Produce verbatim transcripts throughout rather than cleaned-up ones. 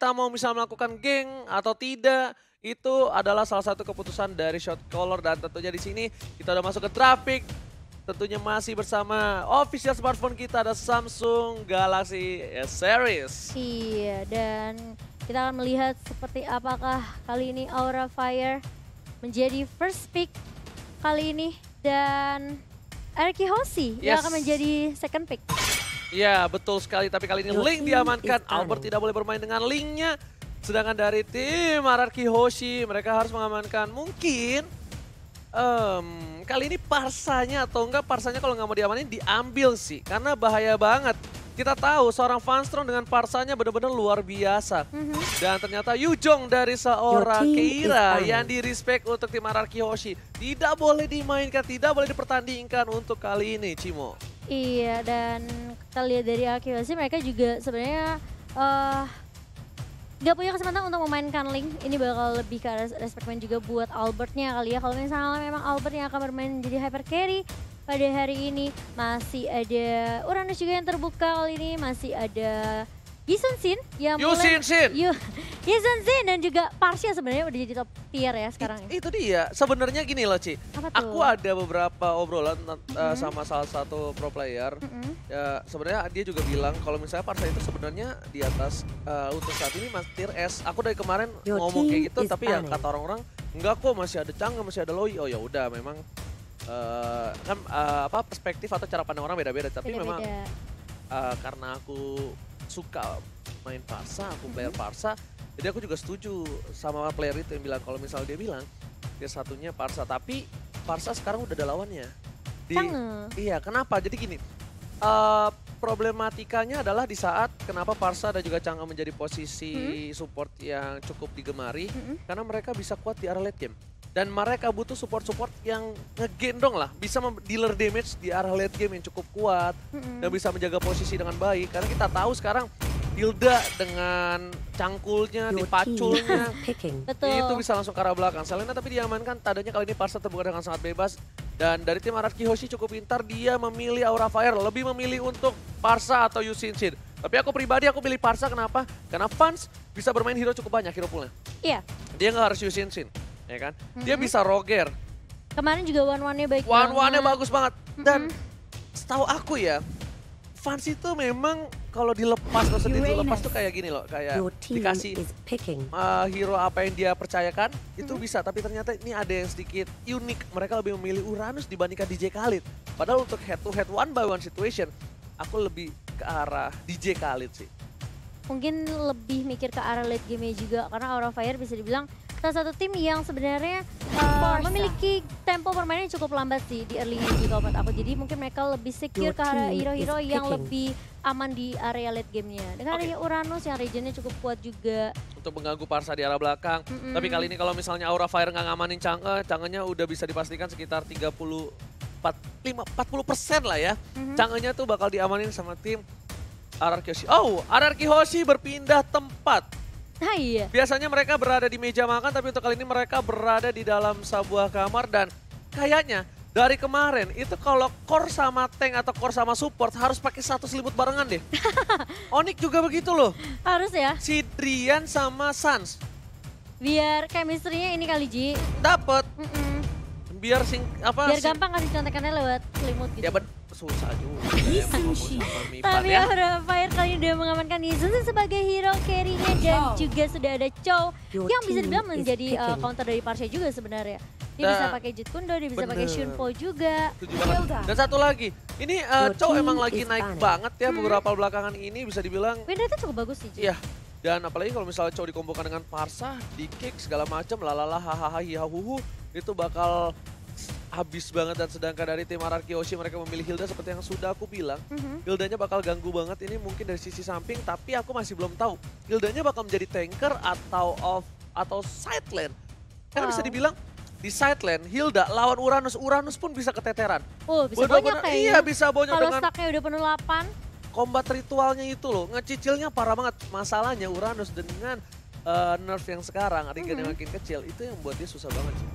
kita mau bisa melakukan geng atau tidak, itu adalah salah satu keputusan dari shot caller. Dan tentunya di sini kita udah masuk ke draft pick. Tentunya masih bersama official smartphone kita ada Samsung Galaxy S Series. Iya, dan kita akan melihat seperti apakah kali ini Aura Fire menjadi first pick kali ini. Dan Erki Hoshi Yes. yang akan menjadi second pick. Iya, betul sekali. Tapi kali ini Link diamankan. Albert tidak boleh bermain dengan Linknya. Sedangkan dari tim R R Q Hoshi, mereka harus mengamankan mungkin um, kali ini Parsanya atau enggak Parsanya kalau nggak mau diamanin diambil sih. Karena bahaya banget. Kita tahu seorang Funstrong dengan Parsanya benar-benar luar biasa. Mm-hmm. Dan ternyata Yujong dari seorang Keira yang di-respect untuk tim R R Q Hoshi tidak boleh dimainkan, tidak boleh dipertandingkan untuk kali ini, Cimo. Iya, dan kita lihat dari Erki Hoshi mereka juga sebenarnya uh, gak punya kesempatan untuk memainkan Link. Ini bakal lebih ke arah respect main juga buat Albertnya kali ya. Kalau misalnya memang Albert yang akan bermain jadi hyper carry pada hari ini. Masih ada Uranus juga yang terbuka kali ini. Masih ada Yisun Sin yang Yusin Sin. Yisun Sin dan juga Parsha sebenarnya udah jadi top tier ya sekarang. It, itu dia. Sebenarnya gini loh, Ci. Apa tuh? Aku ada beberapa obrolan uh, Mm-hmm. sama salah satu pro player. Mm-hmm. Ya, sebenarnya dia juga bilang kalau misalnya Parsha itu sebenarnya di atas uh, untuk saat ini masih tier S. Aku dari kemarin Your ngomong kayak team gitu, is tapi ya banning. kata orang-orang enggak kok, masih ada Chang'e, masih ada Loi. Oh ya udah, memang uh, kan uh, apa perspektif atau cara pandang orang beda-beda. Tapi memang Beda-beda. uh, karena aku suka main Parsha, aku player Parsha, jadi aku juga setuju sama player itu yang bilang kalau misalnya dia bilang dia satunya Parsha, tapi Parsha sekarang udah ada lawannya. Di, Chang'e. iya, kenapa? Jadi gini, uh, problematikanya adalah di saat kenapa Parsha dan juga Chang'e menjadi posisi support yang cukup digemari, Mm-mm. karena mereka bisa kuat di area late game. Dan mereka butuh support-support yang ngegendong lah, bisa dealer damage di area late game yang cukup kuat, Mm-mm. dan bisa menjaga posisi dengan baik. Karena kita tahu sekarang Hilda dengan cangkulnya, Your team dipaculnya, is picking. Betul. itu bisa langsung ke arah belakang. Selena tapi diamankan, tadinya kali ini Parsha terbuka dengan sangat bebas. Dan dari tim R R Q Hoshi cukup pintar, dia memilih Aura Fire, lebih memilih untuk Parsha atau Yusin Shin. Tapi aku pribadi aku pilih Parsha, kenapa? Karena Fans bisa bermain hero cukup banyak, hero poolnya. Iya. Dia nggak harus Yusin Shin, ya kan? Dia Mhm. bisa Roger, Kemarin juga one-one-nya baik one-one-nya banget. bagus banget. Dan Mhm. setahu aku ya, Fans itu memang kalau dilepas, maksudnya dilepas tuh kayak gini loh, kayak Your team dikasih is picking. uh, hero apa yang dia percayakan, itu Mhm. bisa. Tapi ternyata ini ada yang sedikit unik, mereka lebih memilih Uranus dibandingkan D J Khalid. Padahal untuk head to head one by one situation, aku lebih ke arah D J Khalid sih. Mungkin lebih mikir ke arah late game juga karena Aura Fire bisa dibilang salah satu tim yang sebenarnya uh, memiliki tempo permainan yang cukup lambat sih di early game juga menurut aku. Jadi mungkin mereka lebih secure Your ke arah team hero-hero is yang picking. lebih aman di area late gamenya. Dengan Oke. adanya Uranus yang regionnya cukup kuat juga. Untuk mengganggu Parsha di arah belakang. Mm-mm. Tapi kali ini kalau misalnya Aura Fire nggak ngamanin Chang'e, Chang'e-nya udah bisa dipastikan sekitar tiga puluh, empat, lima, empat puluh persen lah ya. Mhm. Chang'e-nya tuh bakal diamanin sama tim R R Q Hoshi. Oh, R R Q Hoshi berpindah tempat. Nah iya. Biasanya mereka berada di meja makan, tapi untuk kali ini mereka berada di dalam sebuah kamar. Dan kayaknya dari kemarin itu kalau core sama tank atau core sama support harus pakai satu selimut barengan deh. Onyx juga begitu loh. Harus ya. Si Drian sama Sans Biar chemistry-nya ini kali Ji. dapet. Mm-mm. Biar sing apa Biar sing- gampang kasih contekannya lewat selimut gitu. Ya ben, susah juga. ya, mau ngomong sama Mipan Tapi ya. Aura Fire kali ini udah mengamankan Yisun sebagai hero carry-nya dan juga sudah ada Chow Your yang bisa team dibilang is menjadi uh, picking. counter dari Parsha juga sebenarnya. Dia Nah, bisa pakai Jet Kundo, dia bisa pakai bener. Shunpo juga. Setuju banget. Dan satu lagi, ini uh, Your Chow team emang lagi is naik banning. banget ya Hmm. beberapa belakangan ini bisa dibilang. Win rate-nya cukup bagus sih. Ji. Iya. Dan apalagi kalau misalnya Chow dikombokan dengan Parsha, di kick segala macam, lalala hahaha hihahuhu, itu bakal habis banget. Dan sedangkan dari tim R R Q Hoshi mereka memilih Hilda seperti yang sudah aku bilang. Mhm. Hildanya bakal ganggu banget ini mungkin dari sisi samping, tapi aku masih belum tahu Hildanya bakal menjadi tanker atau off atau side lane. Karena bisa Wow. dibilang di side lane Hilda lawan Uranus, Uranus pun bisa keteteran. Oh bisa Bener-bener- banyak kayaknya. Iya bisa banyak Kalau dengan stacknya udah penuh delapan. combat ritualnya itu loh. Ngecicilnya parah banget. Masalahnya Uranus dengan eh, nerf yang sekarang, regen yang Mhm. makin kecil, itu yang buat dia susah banget sih.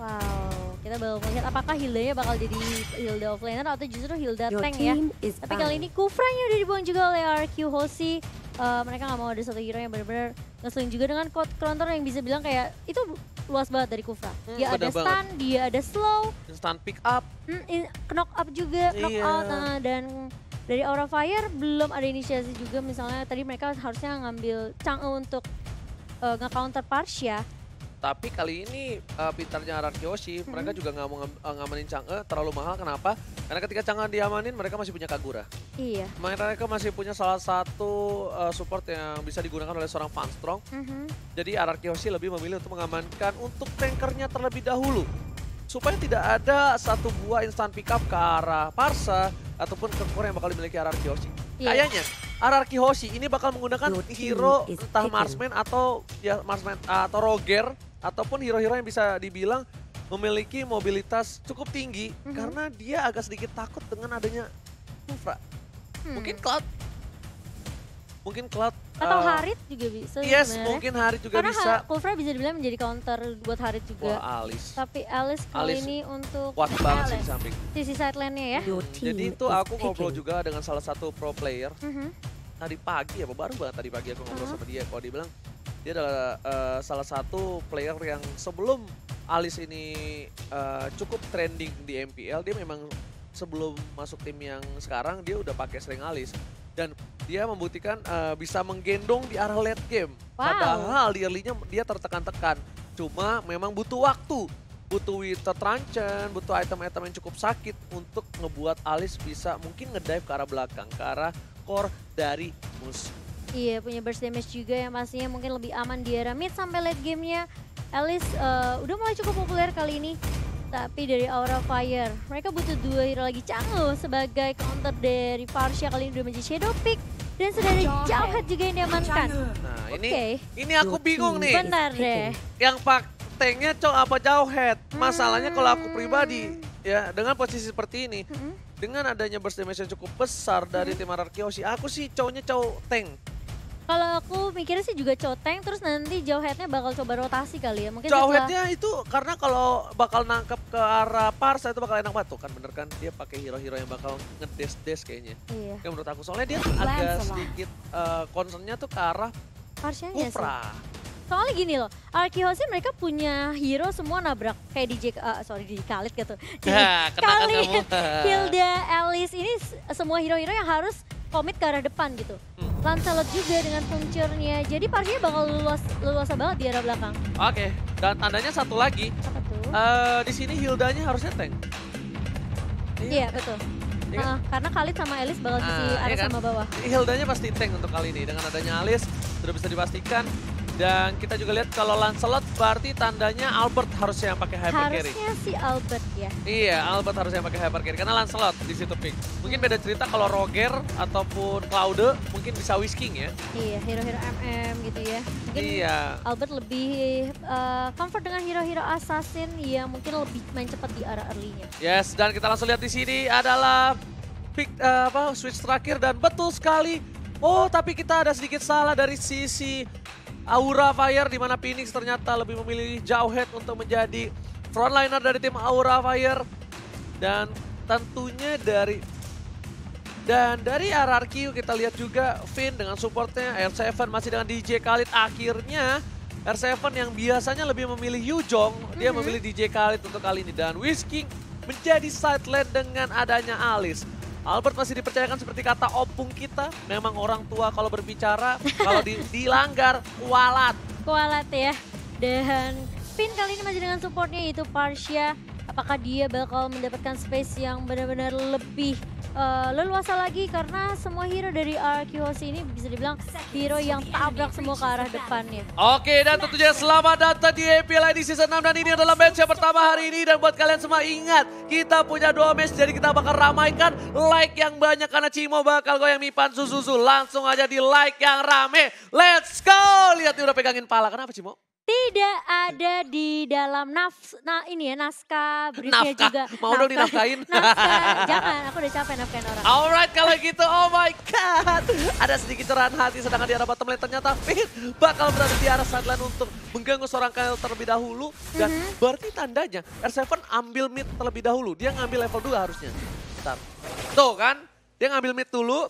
Wow, kita bakal melihat apakah Hildanya bakal jadi Hilda offlaner atau justru Hilda Your tank ya. team is Tapi kali ini banning. Kufranya udah dibuang juga oleh R Q Hoshi. uh, mereka nggak mau ada satu hero yang benar-benar ngeselin juga dengan counter yang bisa bilang kayak itu luas banget dari Kufra. Hmm, Dia ada bener stun, banget. dia ada slow, Instant pick up. hmm, in- knock up juga, knock Iya. out. Nah, dan dari Aura Fire belum ada inisiasi juga, misalnya tadi mereka harusnya ngambil Chang'e untuk uh, nge-counter Parsha. Tapi kali ini uh, pintarnya Araki Hoshi, mereka juga nggak mau ngam- uh, ngamanin Chang'e terlalu mahal. Kenapa? Karena ketika Chang'e diamanin, mereka masih punya Kagura. Iya. Mereka masih punya salah satu uh, support yang bisa digunakan oleh seorang Funstrong. Mhm. Jadi Araki Hoshi lebih memilih untuk mengamankan untuk tankernya terlebih dahulu. Supaya tidak ada satu buah instant pick up ke arah Parsa ataupun ke core yang bakal dimiliki Araki Hoshi. Iya. Kayaknya Araki Hoshi ini bakal menggunakan Your team hero is entah taken. Marksman atau ya Marksman atau Roger ataupun hero-hero yang bisa dibilang memiliki mobilitas cukup tinggi Mhm. karena dia agak sedikit takut dengan adanya Kufra. Hmm. Mungkin Cloud. Mungkin Cloud. Atau uh, Harit juga bisa Yes, sebenarnya. mungkin Harit juga Karena bisa. Ha- Kufra bisa dibilang menjadi counter buat Harit juga. Wah, Alice. Tapi Alice kali Alice ini untuk Kuat banget sih di Alice. samping. Sisi side lane-nya ya. Your Hmm, team Jadi itu is aku ngobrol taken. juga dengan salah satu pro player. Mhm. Tadi pagi ya, baru banget tadi pagi aku ngobrol Uh-huh. sama dia. Kalau dia bilang dia adalah eh, salah satu player yang sebelum Alice ini eh, cukup trending di M P L, dia memang sebelum masuk tim yang sekarang dia udah pakai sering Alice. Dan dia membuktikan eh, bisa menggendong di arah late game. Wow. Padahal di early-nya dia tertekan-tekan. Cuma memang butuh waktu. Butuh Wither Truncheon, butuh item-item yang cukup sakit untuk ngebuat Alice bisa mungkin ngedive ke arah belakang, ke arah core dari musuh. Iya, punya burst damage juga yang pastinya mungkin lebih aman di era mid sampai late game-nya. Alice eh, udah mulai cukup populer kali ini. Tapi dari Aura Fire, mereka butuh dua hero lagi. Chang'e sebagai counter dari Parsha kali ini udah menjadi Shadow Pick. Dan sudah ada Jawhead juga yang diamankan. Nah ini Oke. ini aku bingung nih. Bentar deh. Yang pak tanknya Chow apa Jawhead? Masalahnya kalau aku Hmm. pribadi ya dengan posisi seperti ini, Mhm. dengan adanya burst damage yang cukup besar dari tim Araki Hoshi, aku sih Chow-nya Chow tank. Kalau aku mikirnya sih juga Choteng, terus nanti Jawhead-nya bakal coba rotasi kali ya. Mungkin setelah- Jawhead-nya itu karena kalau bakal nangkep ke arah Parsa itu bakal enak banget tuh kan, bener kan? Dia pakai hero-hero yang bakal ngedes-des kayaknya. Iya, Ya menurut aku soalnya dia agak Lancelot. sedikit eh, concernnya tuh ke arah Parshanya sih. Kufra. Soalnya gini loh, Araki Hoshi mereka punya hero semua nabrak. Kayak D J, uh, sorry D J Khalid gitu. Jadi Hah, kena kan kali kamu. Hilda, Alice ini s- semua hero-hero yang harus komit ke arah depan gitu. Hmm. Lancelot juga dengan puncturnya, jadi Parshanya bakal luas, luasa banget di arah belakang. Oke, dan tandanya satu lagi, Apa tuh? eh di sini Hildanya harusnya tank. Iya betul. Iya kan? Uh, karena Khalid sama Alice bakal di Ah, arah iya kan? sama bawah. Hildanya pasti tank untuk kali ini. Dengan adanya Alice sudah bisa dipastikan. Dan kita juga lihat kalau Lancelot berarti tandanya Albert harusnya yang pakai hyper carry. Harusnya si Albert ya. Iya, Albert harusnya yang pakai hyper carry karena Lancelot di situ pick. Mungkin beda cerita kalau Roger ataupun Claude mungkin bisa whisking ya. Iya, hero-hero M M gitu ya. Mungkin Iya. Albert lebih uh, comfort dengan hero-hero assassin yang mungkin lebih main cepat di arah early-nya. Yes, dan kita langsung lihat di sini adalah pick eh, apa switch terakhir dan betul sekali. Oh, tapi kita ada sedikit salah dari sisi Aura Fire di mana Phoenix ternyata lebih memilih Jawhead untuk menjadi frontliner dari tim Aura Fire. Dan tentunya dari dan dari R R Q kita lihat juga Finn dengan supportnya, R tujuh masih dengan D J Khalid. Akhirnya R tujuh yang biasanya lebih memilih Yujong, dia Mhm. memilih D J Khalid untuk kali ini. Dan Whisking menjadi side lane dengan adanya Alice. Albert masih dipercayakan seperti kata opung kita, memang orang tua kalau berbicara, kalau di, dilanggar, kualat. Kualat ya. Dan Finn kali ini masih dengan supportnya yaitu Parsha. Apakah dia bakal mendapatkan space yang benar-benar lebih uh, leluasa lagi karena semua hero dari Araki Hoshi ini bisa dibilang hero yang tabrak semua ke arah depannya. Oke, dan tentunya selamat datang di M P L I D Season enam dan ini adalah match yang pertama hari ini. Dan buat kalian semua ingat, kita punya dua match jadi kita bakal ramaikan like yang banyak karena Cimo bakal goyang Mipan Sususu. Langsung aja di like yang rame, let's go! Lihat nih udah pegangin pala, kenapa Cimo? Tidak ada di dalam nafs, nah ini ya naskah briefnya Nafkah? juga. Mau dong dinafkahin? Naskah, jangan, aku udah capek nafkahin orang. Alright kalau gitu, oh my god. Ada sedikit cerahan hati sedangkan di arah bottom lane ternyata Finn bakal berada di arah sideline untuk mengganggu seorang Kyle terlebih dahulu. Dan Mhm. berarti tandanya R tujuh ambil mid terlebih dahulu. Dia ngambil level dua harusnya. Bentar. Tuh kan, dia ngambil mid dulu.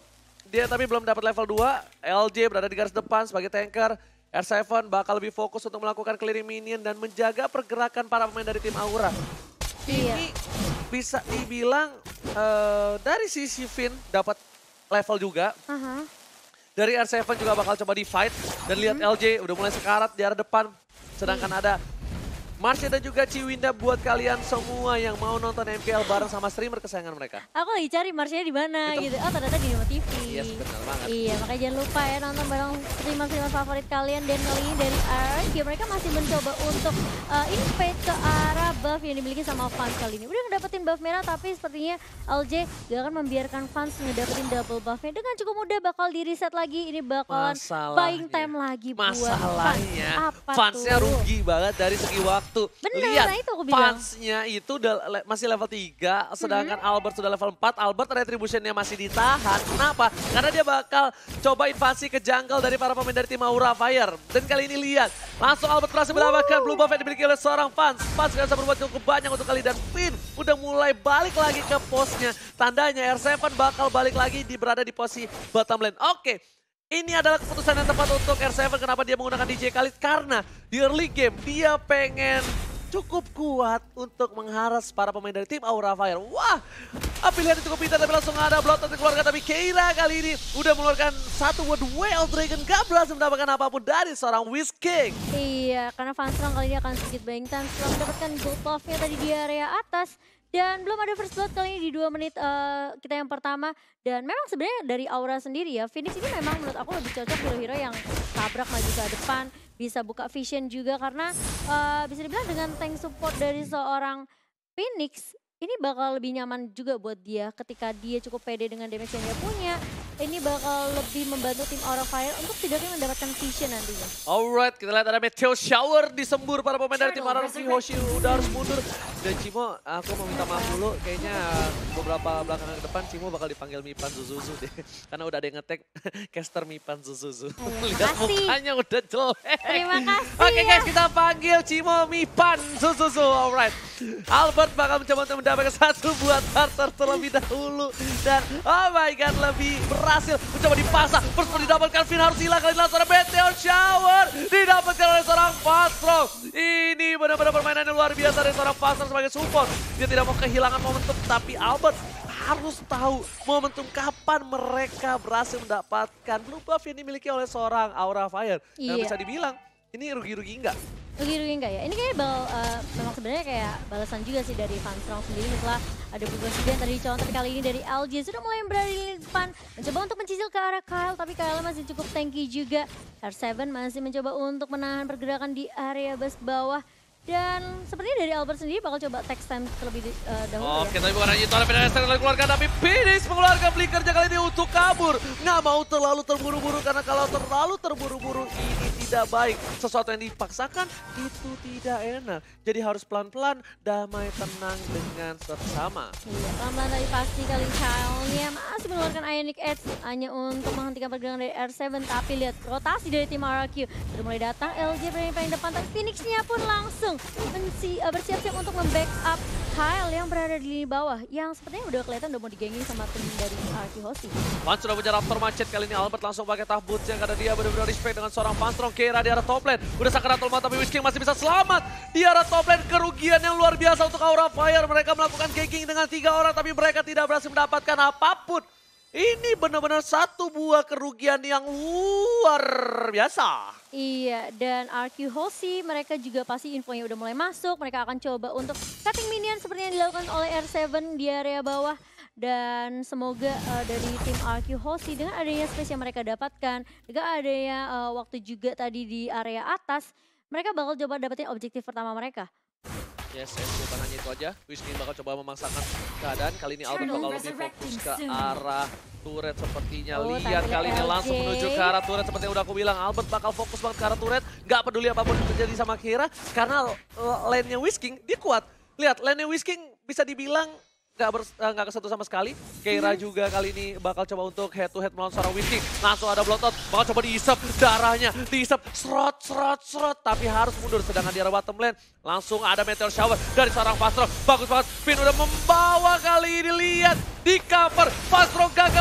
dia tapi belum dapat level dua. L J berada di garis depan sebagai tanker. R tujuh bakal lebih fokus untuk melakukan clearing minion dan menjaga pergerakan para pemain dari tim Aura. Iya. Ini bisa dibilang uh, dari sisi Finn dapat level juga. Aha. Dari R tujuh juga bakal coba di fight. Dan lihat Hmm. L J udah mulai sekarat di arah depan. Sedangkan Iya. ada Marsha dan juga Ciwinda buat kalian semua yang mau nonton M P L bareng sama streamer kesayangan mereka. Aku lagi cari Marsha-nya di mana Itu. gitu. Oh ternyata di Nemo T V. Yes, benar banget. Iya, makanya jangan lupa ya nonton bareng streamer-streamer favorit kalian. Dan kali ini dari R Q mereka masih mencoba untuk uh, invade ke arah buff yang dimiliki sama Fans kali ini. Udah ngedapetin buff merah tapi sepertinya L J gak akan membiarkan Fans ngedapetin double buffnya. Dengan cukup mudah bakal di reset lagi. Ini bakalan buying time lagi buat Fans. Masalahnya Apa fansnya tuh? rugi banget dari segi waktu. Bener, Lihat, nah itu aku bilang. fansnya itu udah le- masih level tiga, sedangkan Albert sudah level empat. Albert retributionnya masih ditahan. Kenapa? Karena dia bakal coba invasi ke jungle dari para pemain dari tim Aura Fire. Dan kali ini lihat, langsung Albert berhasil mendapatkan blue buff yang dimiliki oleh seorang fans. Fans gak bisa berbuat cukup banyak untuk kali dan Finn udah mulai balik lagi ke posnya. Tandanya R tujuh bakal balik lagi di berada di posisi bottom lane. Oke. Ini adalah keputusan yang tepat untuk R tujuh. Kenapa dia menggunakan D J Khalid? Karena di early game dia pengen cukup kuat untuk mengharas para pemain dari tim Aura Fire. Wah, pilihan itu cukup pintar tapi langsung ada Bloodthirst dikeluarkan. Tapi Keira kali ini udah mengeluarkan satu word Wild Dragon. Gak berhasil mendapatkan apapun dari seorang Whisking. Iya, karena Fanstrong kali ini akan sedikit buying time setelah mendapatkan gold buff-nya tadi di area atas. Dan belum ada first blood kali ini di dua menit uh, kita yang pertama. Dan memang sebenarnya dari Aura sendiri ya, Phoenix ini memang menurut aku lebih cocok hero-hero yang tabrak maju ke depan. Bisa buka vision juga karena uh, bisa dibilang dengan tank support dari seorang Phoenix. Ini bakal lebih nyaman juga buat dia ketika dia cukup pede dengan damage yang dia punya. Ini bakal lebih membantu tim Aura Fire untuk tidaknya mendapatkan vision nantinya. Alright, kita lihat ada Meteor Shower disembur para pemain dari tim Aura. Hoshi udah harus mundur. Dan Cimo, aku mau minta maaf dulu. Kayaknya beberapa belakangan ke depan Cimo bakal dipanggil Mipan Zuzuzu deh. Karena udah ada yang nge-tag caster Mipan Zuzuzu. Ayo, Lihat makasih. mukanya udah jelek. Terima kasih Oke ya. guys, kita panggil Cimo Mipan Zuzuzu. Alright. Albert bakal mencoba untuk mendapatkan satu buat starter terlebih dahulu. Dan oh my god, lebih berhasil mencoba dipasang. First pun didapatkan, Finn harus hilang kali langsung ada Meteor Shower. Didapatkan oleh seorang Fastro. Ini benar-benar permainan yang luar biasa dari seorang Fastro sebagai support. Dia tidak mau kehilangan momentum, tapi Albert harus tahu momentum kapan mereka berhasil mendapatkan blue buff yang dimiliki oleh seorang Aura Fire. Dan Iya. bisa dibilang, ini rugi-rugi enggak? Rugi-rugi enggak ya? Ini kayaknya bal, uh, memang sebenarnya kayak balasan juga sih dari Fanstrong sendiri setelah ada beberapa juga yang tadi dicontoh, tapi kali ini dari L J sudah mulai berada di lini depan. Mencoba untuk mencicil ke arah Kyle, tapi Kyle masih cukup tanky juga. R tujuh masih mencoba untuk menahan pergerakan di area base bawah. Dan sepertinya dari Albert sendiri bakal coba text time terlebih uh, dahulu Oke, ya. tapi bukan hanya itu, ada Penetrator yang dikeluarkan, tapi Phoenix mengeluarkan flickernya kali ini untuk kabur. Nggak mau terlalu terburu-buru, karena kalau terlalu terburu-buru ini tidak baik. Sesuatu yang dipaksakan itu tidak enak. Jadi harus pelan-pelan, damai, tenang dengan sesama. Iya, pelan-pelan tadi pasti kali Kyle-nya masih mengeluarkan Ionic Edge hanya untuk menghentikan pergerakan dari R tujuh. Tapi lihat rotasi dari tim R Q sudah mulai datang. L J berani paling depan, tapi Phoenix-nya pun langsung Mensi, uh, bersiap-siap untuk membackup Kyle yang berada di lini bawah yang sepertinya udah kelihatan udah mau digengin sama tim dari R Q Hoshi. Fans sudah punya Raptor Macet kali ini. Albert langsung pakai tough boots yang karena dia benar-benar respect dengan seorang Fanstrong. Keira di arah top lane. Udah sakaratul mata tapi Whisking masih bisa selamat. Di arah top lane kerugian yang luar biasa untuk Aura Fire. Mereka melakukan ganking dengan tiga orang tapi mereka tidak berhasil mendapatkan apapun. Ini benar-benar satu buah kerugian yang luar biasa. Iya, dan R Q Hoshi mereka juga pasti infonya udah mulai masuk. Mereka akan coba untuk cutting minion seperti yang dilakukan oleh R tujuh di area bawah. Dan semoga uh, dari tim R Q Hoshi dengan adanya space yang mereka dapatkan, dengan adanya uh, waktu juga tadi di area atas, mereka bakal coba dapetin objektif pertama mereka. Yes, yes, bukan hanya itu aja. Whisking bakal coba memaksakan keadaan. Kali ini Albert bakal lebih fokus ke arah turret sepertinya. Oh, Lihat kali ini L J. langsung menuju ke arah turret seperti yang udah aku bilang. Albert bakal fokus banget ke arah turret. Gak peduli apapun yang terjadi sama Keira. Karena lane-nya Whisking, dia kuat. Lihat, lane-nya Whisking bisa dibilang Gak, ber, gak kesentuh sama sekali. Keira juga kali ini bakal coba untuk head to head melawan seorang Whisking. Langsung ada Bloodthirst, bakal coba diisap darahnya, diisap serot, serot, serot. Tapi harus mundur, sedangkan di arah bottom lane langsung ada Meteor Shower dari seorang Fastro. Bagus banget, Finn udah membawa kali ini, lihat di cover. Fastro gagal melakukan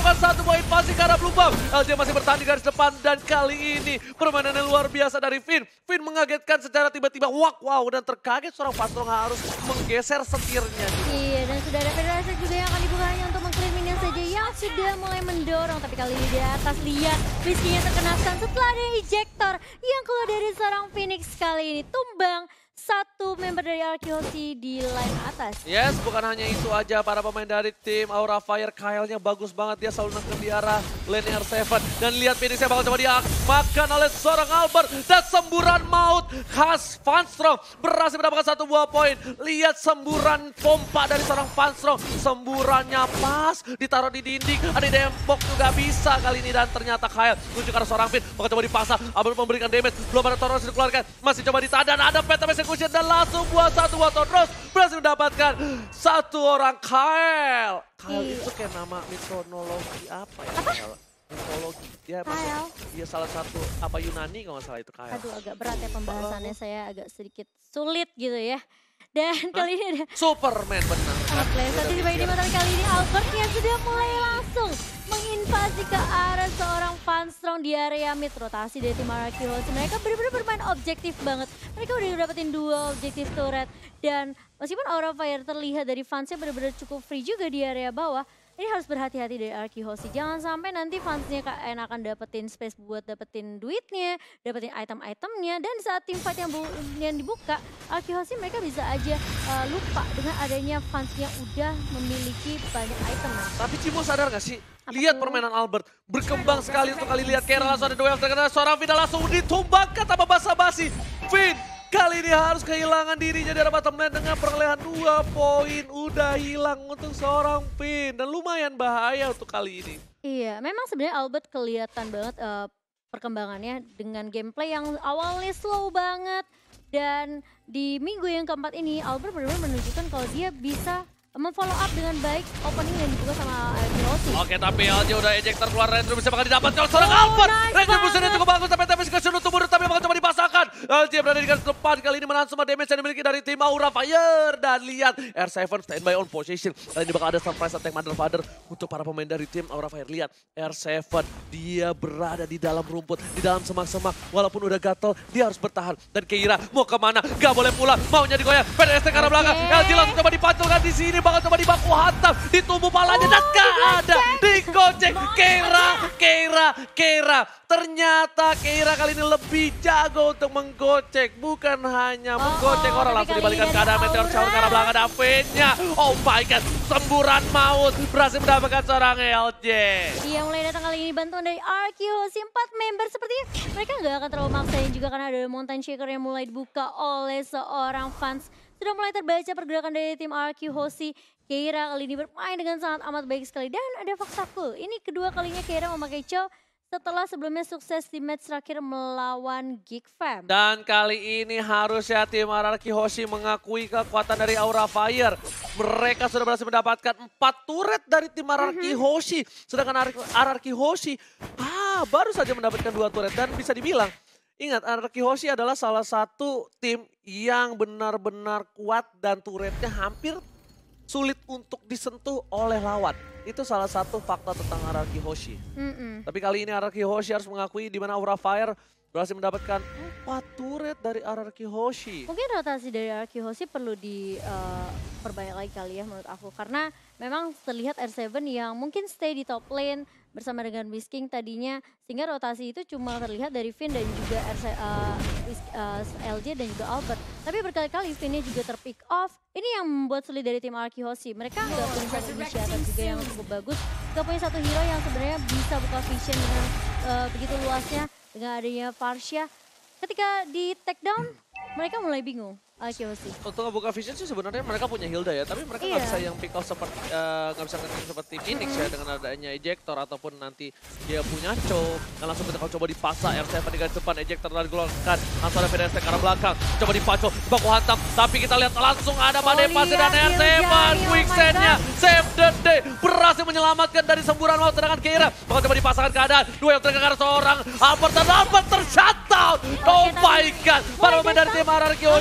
mendapatkan satu poin invasi ke arah Blue Buff. L J masih bertahan di garis depan dan kali ini permainannya luar biasa dari Finn. Finn mengagetkan secara tiba-tiba. Wak, wow, dan terkaget seorang Fastron harus menggeser setirnya. Iya, dan sudah ada Federasi juga yang akan dibuka hanya untuk meng-clear minion saja yang sudah mulai mendorong. Tapi kali ini di atas lihat Whiskey-nya terkena stun setelah ada ejector yang keluar dari seorang Phoenix kali ini. Tumbang satu member dari Arkehosi di line atas. Yes, bukan hanya itu aja para pemain dari tim Aura Fire. Kyle-nya bagus banget, dia selalu nangkep di arah lane R tujuh. Dan lihat Phoenix-nya bakal coba dimakan oleh seorang Albert. Dan semburan maut khas Fanstrom berhasil mendapatkan satu buah poin. Lihat semburan pompa dari seorang Fanstrom. Semburannya pas, ditaruh di dinding. Ada di dempok juga bisa kali ini. Dan ternyata Kyle menuju ke arah seorang Finn. Bakal coba dipasang, Albert memberikan damage. Belum ada Tauros dikeluarkan, masih coba ditahan. Dan ada Phantom Execution dan langsung buat satu buat Tauros. Berhasil mendapatkan satu orang Kyle. Kyle Iya. itu kayak nama mitologi apa ya? Apa? Mitologi. Dia Kyle. dia salah satu apa Yunani kalau nggak salah itu Kyle. Aduh, agak berat ya pembahasannya, saya agak sedikit sulit gitu ya. Dan kali ini ada Superman benar. Oke, saat tiba ini matahari kali ini Albertnya sudah mulai langsung menginvasi ke arah seorang Fanstrong di area mid. Rotasi dari tim Arkehosi, mereka benar-benar bermain objektif banget. Mereka udah dapetin dua objektif turret. Dan meskipun Aura Fire terlihat dari fansnya benar-benar cukup free juga di area bawah, ini harus berhati-hati dari Arkehosi. Jangan sampai nanti fansnya enakan dapetin space buat dapetin duitnya, dapetin item-itemnya. Dan saat tim fight yang, yang dibuka, Arkehosi mereka bisa aja uh, lupa dengan adanya fans yang udah memiliki banyak item. Tapi Cimo sadar gak sih? Apa Lihat tuh? permainan Albert. Berkembang sekali untuk kali lihat Kera langsung ada dua yang terkena. Seorang Finn langsung ditumbangkan tanpa basa-basi. Finn kali ini harus kehilangan dirinya di arah bottom lane dengan perolehan dua poin. Udah hilang untuk seorang Finn. Dan lumayan bahaya untuk kali ini. Iya, memang sebenarnya Albert kelihatan banget uh, perkembangannya dengan gameplay yang awalnya slow banget. Dan di minggu yang keempat ini Albert benar-benar menunjukkan kalau dia bisa memfollow up dengan baik opening yang dibuka sama Arkehosi. Oke, tapi L J udah ejector keluar, Ranger bisa bakal didapatkan oleh seorang Oh, Albert. nice Ranger busunya banget. cukup bagus, tapi tapi sekali untuk mundur, tapi bakal coba dipasangkan. L J berada di garis depan, kali ini menahan semua damage yang dimiliki dari tim Aura Fire. Dan lihat, R tujuh standby on position. Kali ini bakal ada surprise attack Mother Father untuk para pemain dari tim Aura Fire. Lihat, R tujuh, dia berada di dalam rumput, di dalam semak-semak. Walaupun udah gatel, dia harus bertahan. Dan Keira mau kemana? Gak boleh pulang, maunya digoyang. P D S T ke arah belakang, L J langsung coba dipantulkan di sini, bakal coba dibaku hantam di tubuh palanya dan gak ada digocek. Keira, Keira, Keira. Ternyata Keira kali ini lebih jago untuk menggocek, bukan hanya menggocek oh, orang. tapi Langsung kali dibalikan ini ke arah ada Meteor Shower Aura. ke arah belakang ada Finn-nya. Oh my god, semburan maut berhasil mendapatkan seorang L J. Iya, mulai datang kali ini bantuan dari Arkehosi. Empat member sepertinya mereka nggak akan terlalu maksain juga karena ada Mountain Shaker yang mulai dibuka oleh seorang fans. Sudah mulai terbaca pergerakan dari tim Arkehosi. Keira kali ini bermain dengan sangat amat baik sekali. Dan ada Foxakul. Ini kedua kalinya Keira memakai Cho setelah sebelumnya sukses di match terakhir melawan Geek Fam. Dan kali ini harusnya tim Arkehosi mengakui kekuatan dari Aura Fire. Mereka sudah berhasil mendapatkan empat turret dari tim Arkehosi. Sedangkan Arkehosi ah, baru saja mendapatkan dua turret. Dan bisa dibilang, ingat Arkehosi adalah salah satu tim yang benar-benar kuat dan turretnya hampir sulit untuk disentuh oleh lawan. Itu salah satu fakta tentang Arkehosi. Mm-mm. Tapi kali ini Arkehosi harus mengakui di mana Aura Fire berhasil mendapatkan empat turret dari Arkehosi. Mungkin rotasi dari Arkehosi perlu diperbanyak lagi kali ya menurut aku. Karena memang terlihat R tujuh yang mungkin stay di top lane bersama dengan Whisking tadinya. Sehingga rotasi itu cuma terlihat dari Finn dan juga R tujuh, uh, Whis- uh, L J dan juga Albert. Tapi berkali-kali Finn-nya juga terpick off. Ini yang membuat sulit dari tim Arkehosi. Mereka nggak punya satu inisiatif juga yang cukup bagus. Nggak punya satu hero yang sebenarnya bisa buka vision dengan uh, begitu luasnya. Dengan adanya Farsha. Ketika di take down, mereka mulai bingung. Arkehosi. Untuk ngebuka vision sih sebenarnya mereka punya Hilda ya, tapi mereka nggak Iya. bisa yang pick off seperti eh, nggak bisa nge seperti Phoenix ya dengan adanya ejector ataupun nanti dia punya choke. Dan langsung kita coba dipasang R tujuh di garis depan, ejector dari gelokan. Langsung ada P D S T ke arah belakang, coba dipacu, baku hantam. Tapi kita lihat langsung ada Made Oh, Pasi dan lihat R tujuh, Giljani, oh quick my send-nya, God. save the day. Berhasil menyelamatkan dari semburan maut sedangkan Keira. Bakal coba dipasangkan keadaan, dua yang terkena ke arah seorang Albert dan Albert ter-shutdown. Oh Oke, my tapi god, para boleh pemain dari desa- tim Arkehosi kali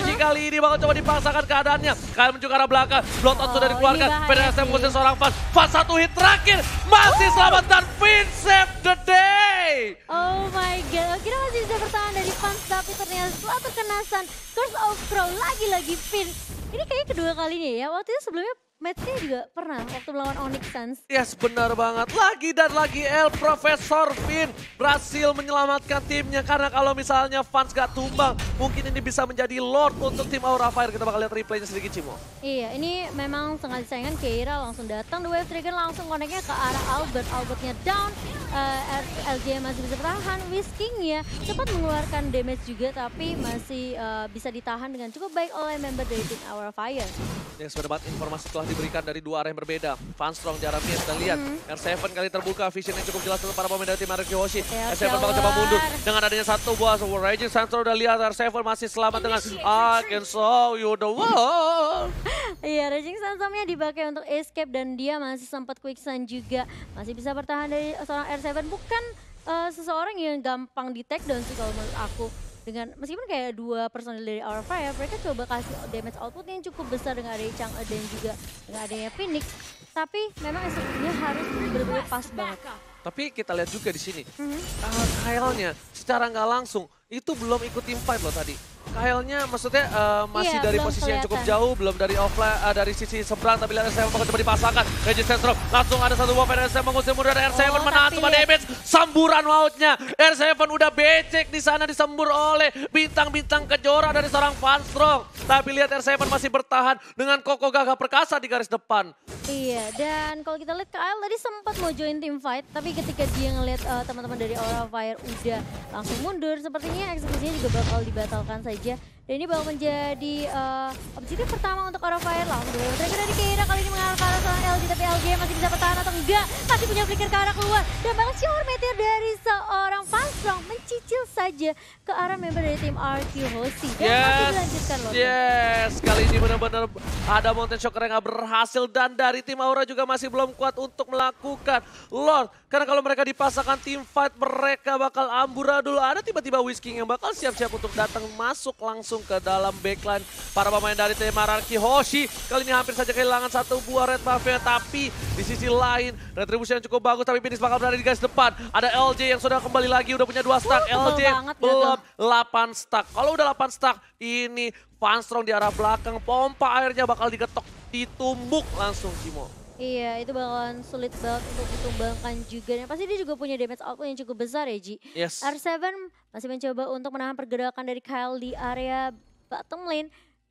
kali ini bakal coba dipaksakan keadaannya. Kyle menuju ke arah belakang, bloodhound sudah Oh, dikeluarkan. ini bahaya P D S M sih. mengusir seorang Fans. Fans satu hit terakhir, masih selamat dan Finn save the day. Oh my god, kira masih bisa bertahan dari Fans, tapi ternyata setelah terkenasan Curse of Crow lagi-lagi Finn. Ini kayaknya kedua kalinya ya, waktu itu sebelumnya match-nya juga pernah waktu melawan Onyx Suns. Yes, benar banget. Lagi dan lagi El Profesor Finn berhasil menyelamatkan timnya. Karena kalau misalnya Fans gak tumbang, mungkin ini bisa menjadi Lord untuk tim Aura Fire. Kita bakal lihat replaynya sedikit, Cimo. Iya, ini memang sengaja disayangkan Keira langsung datang. The Wave Trigger langsung connect-nya ke arah Albert. Albertnya down, uh, L J masih bisa bertahan. Whisking-nya cepat mengeluarkan damage juga, tapi masih uh, bisa ditahan dengan cukup baik oleh member dari tim Aura Fire. Yang sebenarnya informasi telah diberikan dari dua arah yang berbeda. Funstrong, Jaramias, dan lihat Hmm. R tujuh kali terbuka, vision yang cukup jelas untuk para pemain dari tim Araki Hoshi. Ya, R tujuh bakal coba mundur dengan adanya satu buah Raging Sandstorm. Udah lihat R tujuh masih selamat dengan I can show you the world. Iya, Raging Sandstorm-nya dipakai untuk escape dan dia masih sempat quicksand juga. Masih bisa bertahan dari seorang R tujuh. Bukan uh, seseorang yang gampang di take down sih kalau menurut aku. Dengan meskipun kayak dua personil dari Aura Fire, mereka coba kasih damage output yang cukup besar dengan adanya Chang'e dan juga dengan adanya Phoenix. Tapi memang eksekusinya harus benar-benar pas banget. Tapi kita lihat juga di sini, Mhm. uh, Kyle-nya secara nggak langsung itu belum ikut team fight loh tadi. Kyle-nya maksudnya uh, masih Iya, dari belum posisi yang cukup kelihatan. jauh, belum dari offline, uh, dari sisi seberang, tapi lihat R tujuh bakal coba dipasangkan. Regis Sentrum, langsung ada satu buah R tujuh mengusir mundur dari R tujuh, Oh, menahan tapi cuma lihat. damage, samburan mautnya. R tujuh udah becek di sana disembur oleh bintang-bintang kejora dari seorang Funstrong. Tapi lihat R tujuh masih bertahan dengan kokoh gagah perkasa di garis depan. Iya, dan kalau kita lihat Kyle tadi sempat mau join team fight, tapi ketika dia ngelihat uh, teman-teman dari Aura Fire udah langsung mundur, sepertinya eksekusinya juga bakal dibatalkan saja. Dan ini bakal menjadi uh, objektif pertama untuk Aura Fire. Langsung dulu trigger dari Keira kali ini mengarah ke arah seorang L G, tapi L G masih bisa bertahan atau enggak. Masih punya flicker ke arah keluar. Dan bakal shower meteor dari seorang Funstrong mencicil saja ke arah member dari tim R Q Hoshi. Dan masih dilanjutkan loh. Yes, kali ini benar-benar ada Mountain Shocker yang gak berhasil dan dari tim Aura juga masih belum kuat untuk melakukan Lord. Karena kalau mereka dipasangkan tim fight, mereka bakal amburadul. Ada tiba-tiba Whisking yang bakal siap-siap untuk datang masuk langsung ke dalam backline para pemain dari tim Araki Hoshi. Kali ini hampir saja kehilangan satu buah red buff-nya, tapi di sisi lain retribusi yang cukup bagus, tapi Phoenix bakal berada di garis depan. Ada L J yang sudah kembali lagi, udah punya dua stack. Uh, L J tebal banget ya belum delapan stack. Kalau udah delapan stack, ini Funstrong di arah belakang, pompa airnya bakal digetok, ditumbuk langsung, Cimo. Iya, itu bakalan sulit banget untuk ditumbangkan juga. Dan pasti dia juga punya damage output yang cukup besar ya, Ji. Yes. R tujuh masih mencoba untuk menahan pergerakan dari Kyle di area bottom lane.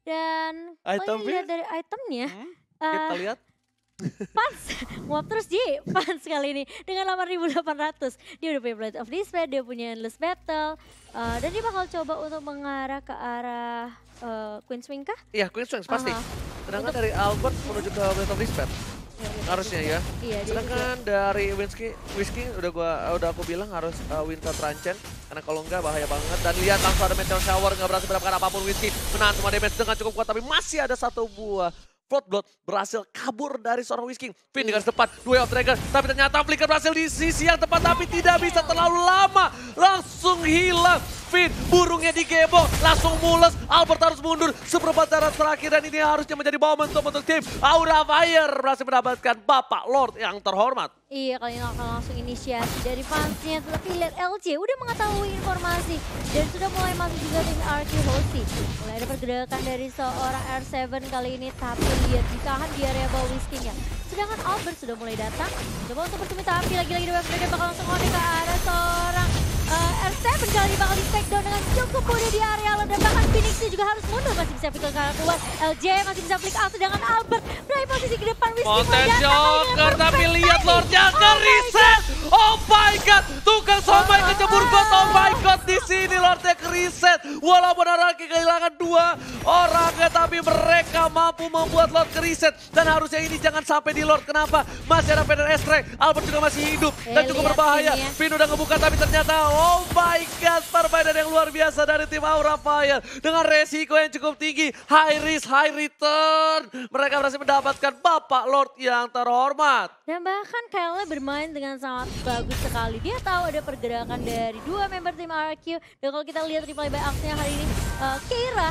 Dan Item kalau lihat dari itemnya, Hmm, eh, kita lihat. Fans, nguap terus Ji, Fans kali ini dengan delapan ribu delapan ratus. Dia udah punya Blade of Despair, dia punya Endless Battle. eh, dan dia bakal coba untuk mengarah ke arah eh, Queen Swing kah? Iya, Queen Swings pasti. Aha. Sedangkan Untuk- dari Albert menuju ke Blade of Despair. Ya, ya, Harusnya ya. Iya, dia juga. Sedangkan dari Whiskey, Whiskey udah gua udah aku bilang harus uh, Winter Tranchen karena kalau enggak bahaya banget. Dan lihat langsung ada Meteor Shower, nggak berhasil mendapatkan apapun. Whiskey menahan semua damage dengan cukup kuat, tapi masih ada satu buah Flood Blood berhasil kabur dari seorang Whisking. Finn di garis depan, Way of Dragon, tapi ternyata Flicker berhasil di sisi yang tepat, tapi tidak bisa terlalu lama. Langsung hilang. Finn, burungnya digebok, langsung mules. Albert harus mundur seperempat darah terakhir, dan ini harusnya menjadi momentum untuk tim Aura Fire. Berhasil mendapatkan Bapak Lord yang terhormat. Iya, kali ini akan langsung inisiasi dari fansnya. Tapi lihat L C udah mengetahui informasi dan sudah mulai masuk juga tim R Q Hoshi. Mulai ada pergerakan dari seorang R tujuh kali ini, tapi lihat ditahan di area bawah Whisking-nya. Sedangkan Albert sudah mulai datang, coba untuk bertemu, tapi lagi-lagi Wave Dragon bakal langsung connect ke arah seorang uh, R tujuh kali ini bakal di take down dengan cukup mudah di area lo, dan bahkan Phoenix juga harus mundur, masih bisa pikir ke arah keluar. L J masih bisa flick out, sedangkan Albert berada posisi ke depan. Whisking Mountain mulai datang kali ini Shocker, dengan tapi perfect lihat timing. Lordnya Oh ke my reset. Oh my god, tukang somai Oh, kecebur got. Oh my god, di sini Lordnya ke reset. Walaupun Araki kehilangan dua orangnya, tapi mereka mampu membuat Lord ke reset. Dan harusnya ini jangan sampai di Lord. Kenapa? Masih ada Feder Estre, Albert juga masih hidup dan Eh, cukup lihat berbahaya. ini ya. Finn udah ngebuka, tapi ternyata oh my god, permainan yang luar biasa dari tim Aura Fire. Dengan resiko yang cukup tinggi, high risk, high return. Mereka berhasil mendapatkan Bapak Lord yang terhormat. Dan bahkan Kyle bermain dengan sangat bagus sekali. Dia tahu ada pergerakan dari dua member tim R Q. Dan kalau kita lihat replay by action hari ini, uh, Keira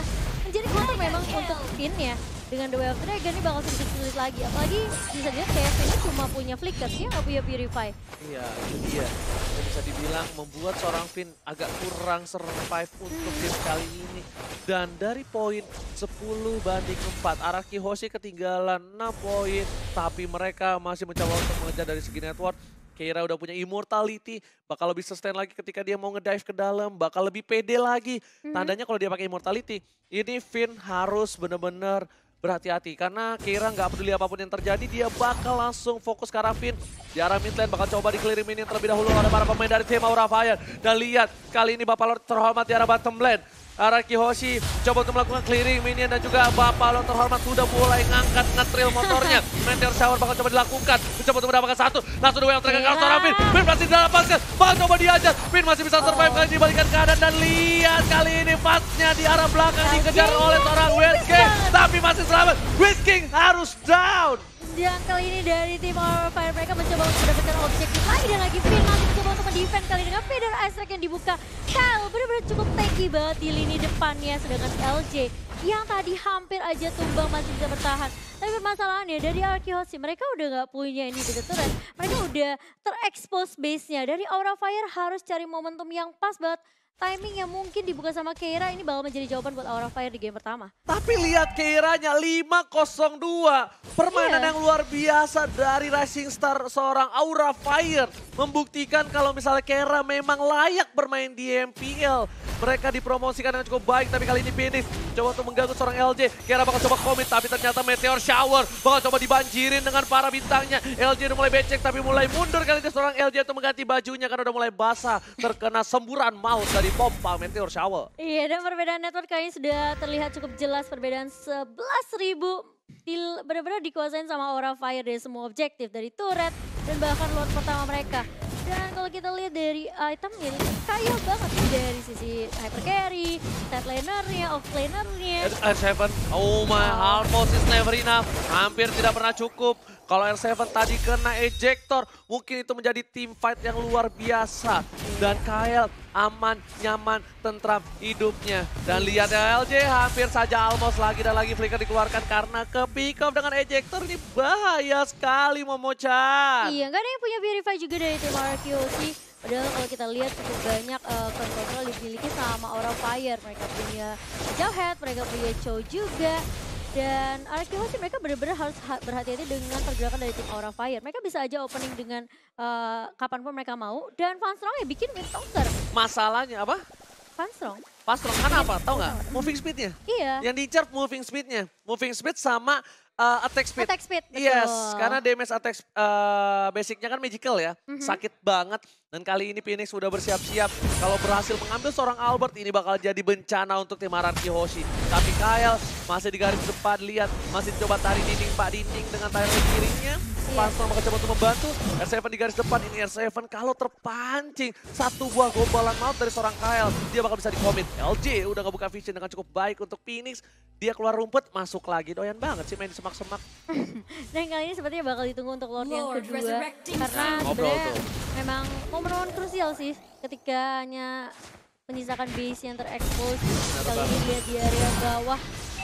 menjadi counter memang untuk Finn ya. Dengan The Way of the Dragon ini bakal sedikit sulit lagi. Apalagi bisa dilihat kayak Finn cuma punya flickers, dia nggak punya Purify. Iya, itu dia. Yang bisa dibilang membuat seorang Finn agak kurang survive untuk game kali ini. Dan dari poin sepuluh banding empat, Araki Hoshi ketinggalan enam poin. Tapi mereka masih mencoba untuk mengejar dari segi network. Keira udah punya immortality, bakal lebih sustain lagi ketika dia mau ngedive ke dalam, bakal lebih pede lagi. Tandanya kalau dia pakai immortality, ini Finn harus bener-bener berhati-hati karena Keira nggak peduli apapun yang terjadi, dia bakal langsung fokus ke arah Finn. Di arah mid lane bakal coba di-clearing minion terlebih dahulu oleh para pemain dari tim Aura Fire. Dan lihat kali ini Bapak Lord terhormat di arah bottom lane. Araki Hoshi coba untuk melakukan clearing minion dan juga Bapak Lord terhormat sudah mulai ngangkat nge-trail motornya. Meteor Shower bakal coba dilakukan, mencoba untuk mendapatkan satu. Langsung The Way of the Dragon ke arah seorang Finn. Finn masih dalam pasir, bakal coba diajar. Finn masih bisa survive kali ini dibalikan keadaan dan lihat kali ini pasnya di arah belakang dikejar oleh seorang Whisking. Tapi masih selamat, Whisking harus down. Dan kali ini dari tim Aura Fire mereka mencoba untuk mendapatkan objektif lagi dan lagi Finn masih mencoba untuk mendefend kali dengan Feather Ice Strike yang dibuka. Kyle benar-benar cukup tanky banget di lini depannya, sedangkan L J yang tadi hampir aja tumbang masih bisa bertahan. Tapi permasalahannya dari Araki Hoshi mereka udah nggak punya ini di turret, mereka udah terekspos base-nya. Dari Aura Fire harus cari momentum yang pas banget. Timing yang mungkin dibuka sama Keira ini bakal menjadi jawaban buat Aura Fire di game pertama. Tapi lihat Keiranya lima nol dua. Permainan Iya. yang luar biasa dari Rising Star seorang Aura Fire. Membuktikan kalau misalnya Keira memang layak bermain di M P L. Mereka dipromosikan dengan cukup baik, tapi kali ini Phoenix coba untuk mengganggu seorang L J. Keira bakal coba komit, tapi ternyata Meteor Shower bakal coba dibanjirin dengan para bintangnya. L J udah mulai becek, tapi mulai mundur kali ini seorang L J untuk mengganti bajunya karena udah mulai basah. Terkena semburan maut dari pompa Meteor Shower. Iya, dan perbedaan network kali ini sudah terlihat cukup jelas. Perbedaan sebelas ribu benar-benar dikuasain sama Aura Fire dari semua objektif. Dari turret dan bahkan lord pertama mereka. Dan kalau kita lihat dari itemnya, kaya banget dari sisi hyper carry, set lanernya, off lanernya. R tujuh, oh my, almost is never enough. Hampir tidak pernah cukup. Kalau R tujuh tadi kena ejector, mungkin itu menjadi team fight yang luar biasa. Dan Kyle aman, nyaman, tentram hidupnya. Dan lihat ya, L J hampir saja almost lagi dan lagi flicker dikeluarkan karena ke pick up dengan ejector. Ini bahaya sekali Momo-chan. Iya, nggak ada yang punya Purify juga dari tim Araki Hoshi. Padahal kalau kita lihat cukup banyak uh, kontrol dimiliki sama Aura Fire. Mereka punya Jawhead, mereka punya Chow juga. Dan Araki Hoshi mereka benar-benar harus berhati-hati dengan pergerakan dari tim Aura Fire. Mereka bisa aja opening dengan uh, kapanpun mereka mau. Dan Fanstrong ya bikin win tonger. Masalahnya apa? Fanstrong. Fanstrong kan apa? Tahu nggak? Moving speednya. Iya. Yang diincar moving speednya. Moving speed sama uh, attack speed. Attack speed, betul. Yes, karena damage attack uh, basicnya kan magical ya. Mm-hmm. Sakit banget. Dan kali ini Phoenix sudah bersiap-siap. Kalau berhasil mengambil seorang Albert, ini bakal jadi bencana untuk tim Araki Hoshi. Tapi Kyle masih di garis depan, lihat. Masih coba tarik dinding Pak Dinding dengan tayar kirinya. Fanstrong bakal coba untuk membantu. R tujuh di garis depan, ini R tujuh kalau terpancing. Satu buah gombalan maut dari seorang Kyle, dia bakal bisa di-commit. L J udah ngebuka vision dengan cukup baik untuk Phoenix. Dia keluar rumput, masuk lagi. Doyan banget sih main di semak-semak. Dan kali ini sepertinya bakal ditunggu untuk Lord, Lord yang kedua. Karena Ngobrol sebenarnya tuh. memang momen-momen krusial sih ketika hanya menyisakan base yang terekspos. Kali ini lihat di area bawah.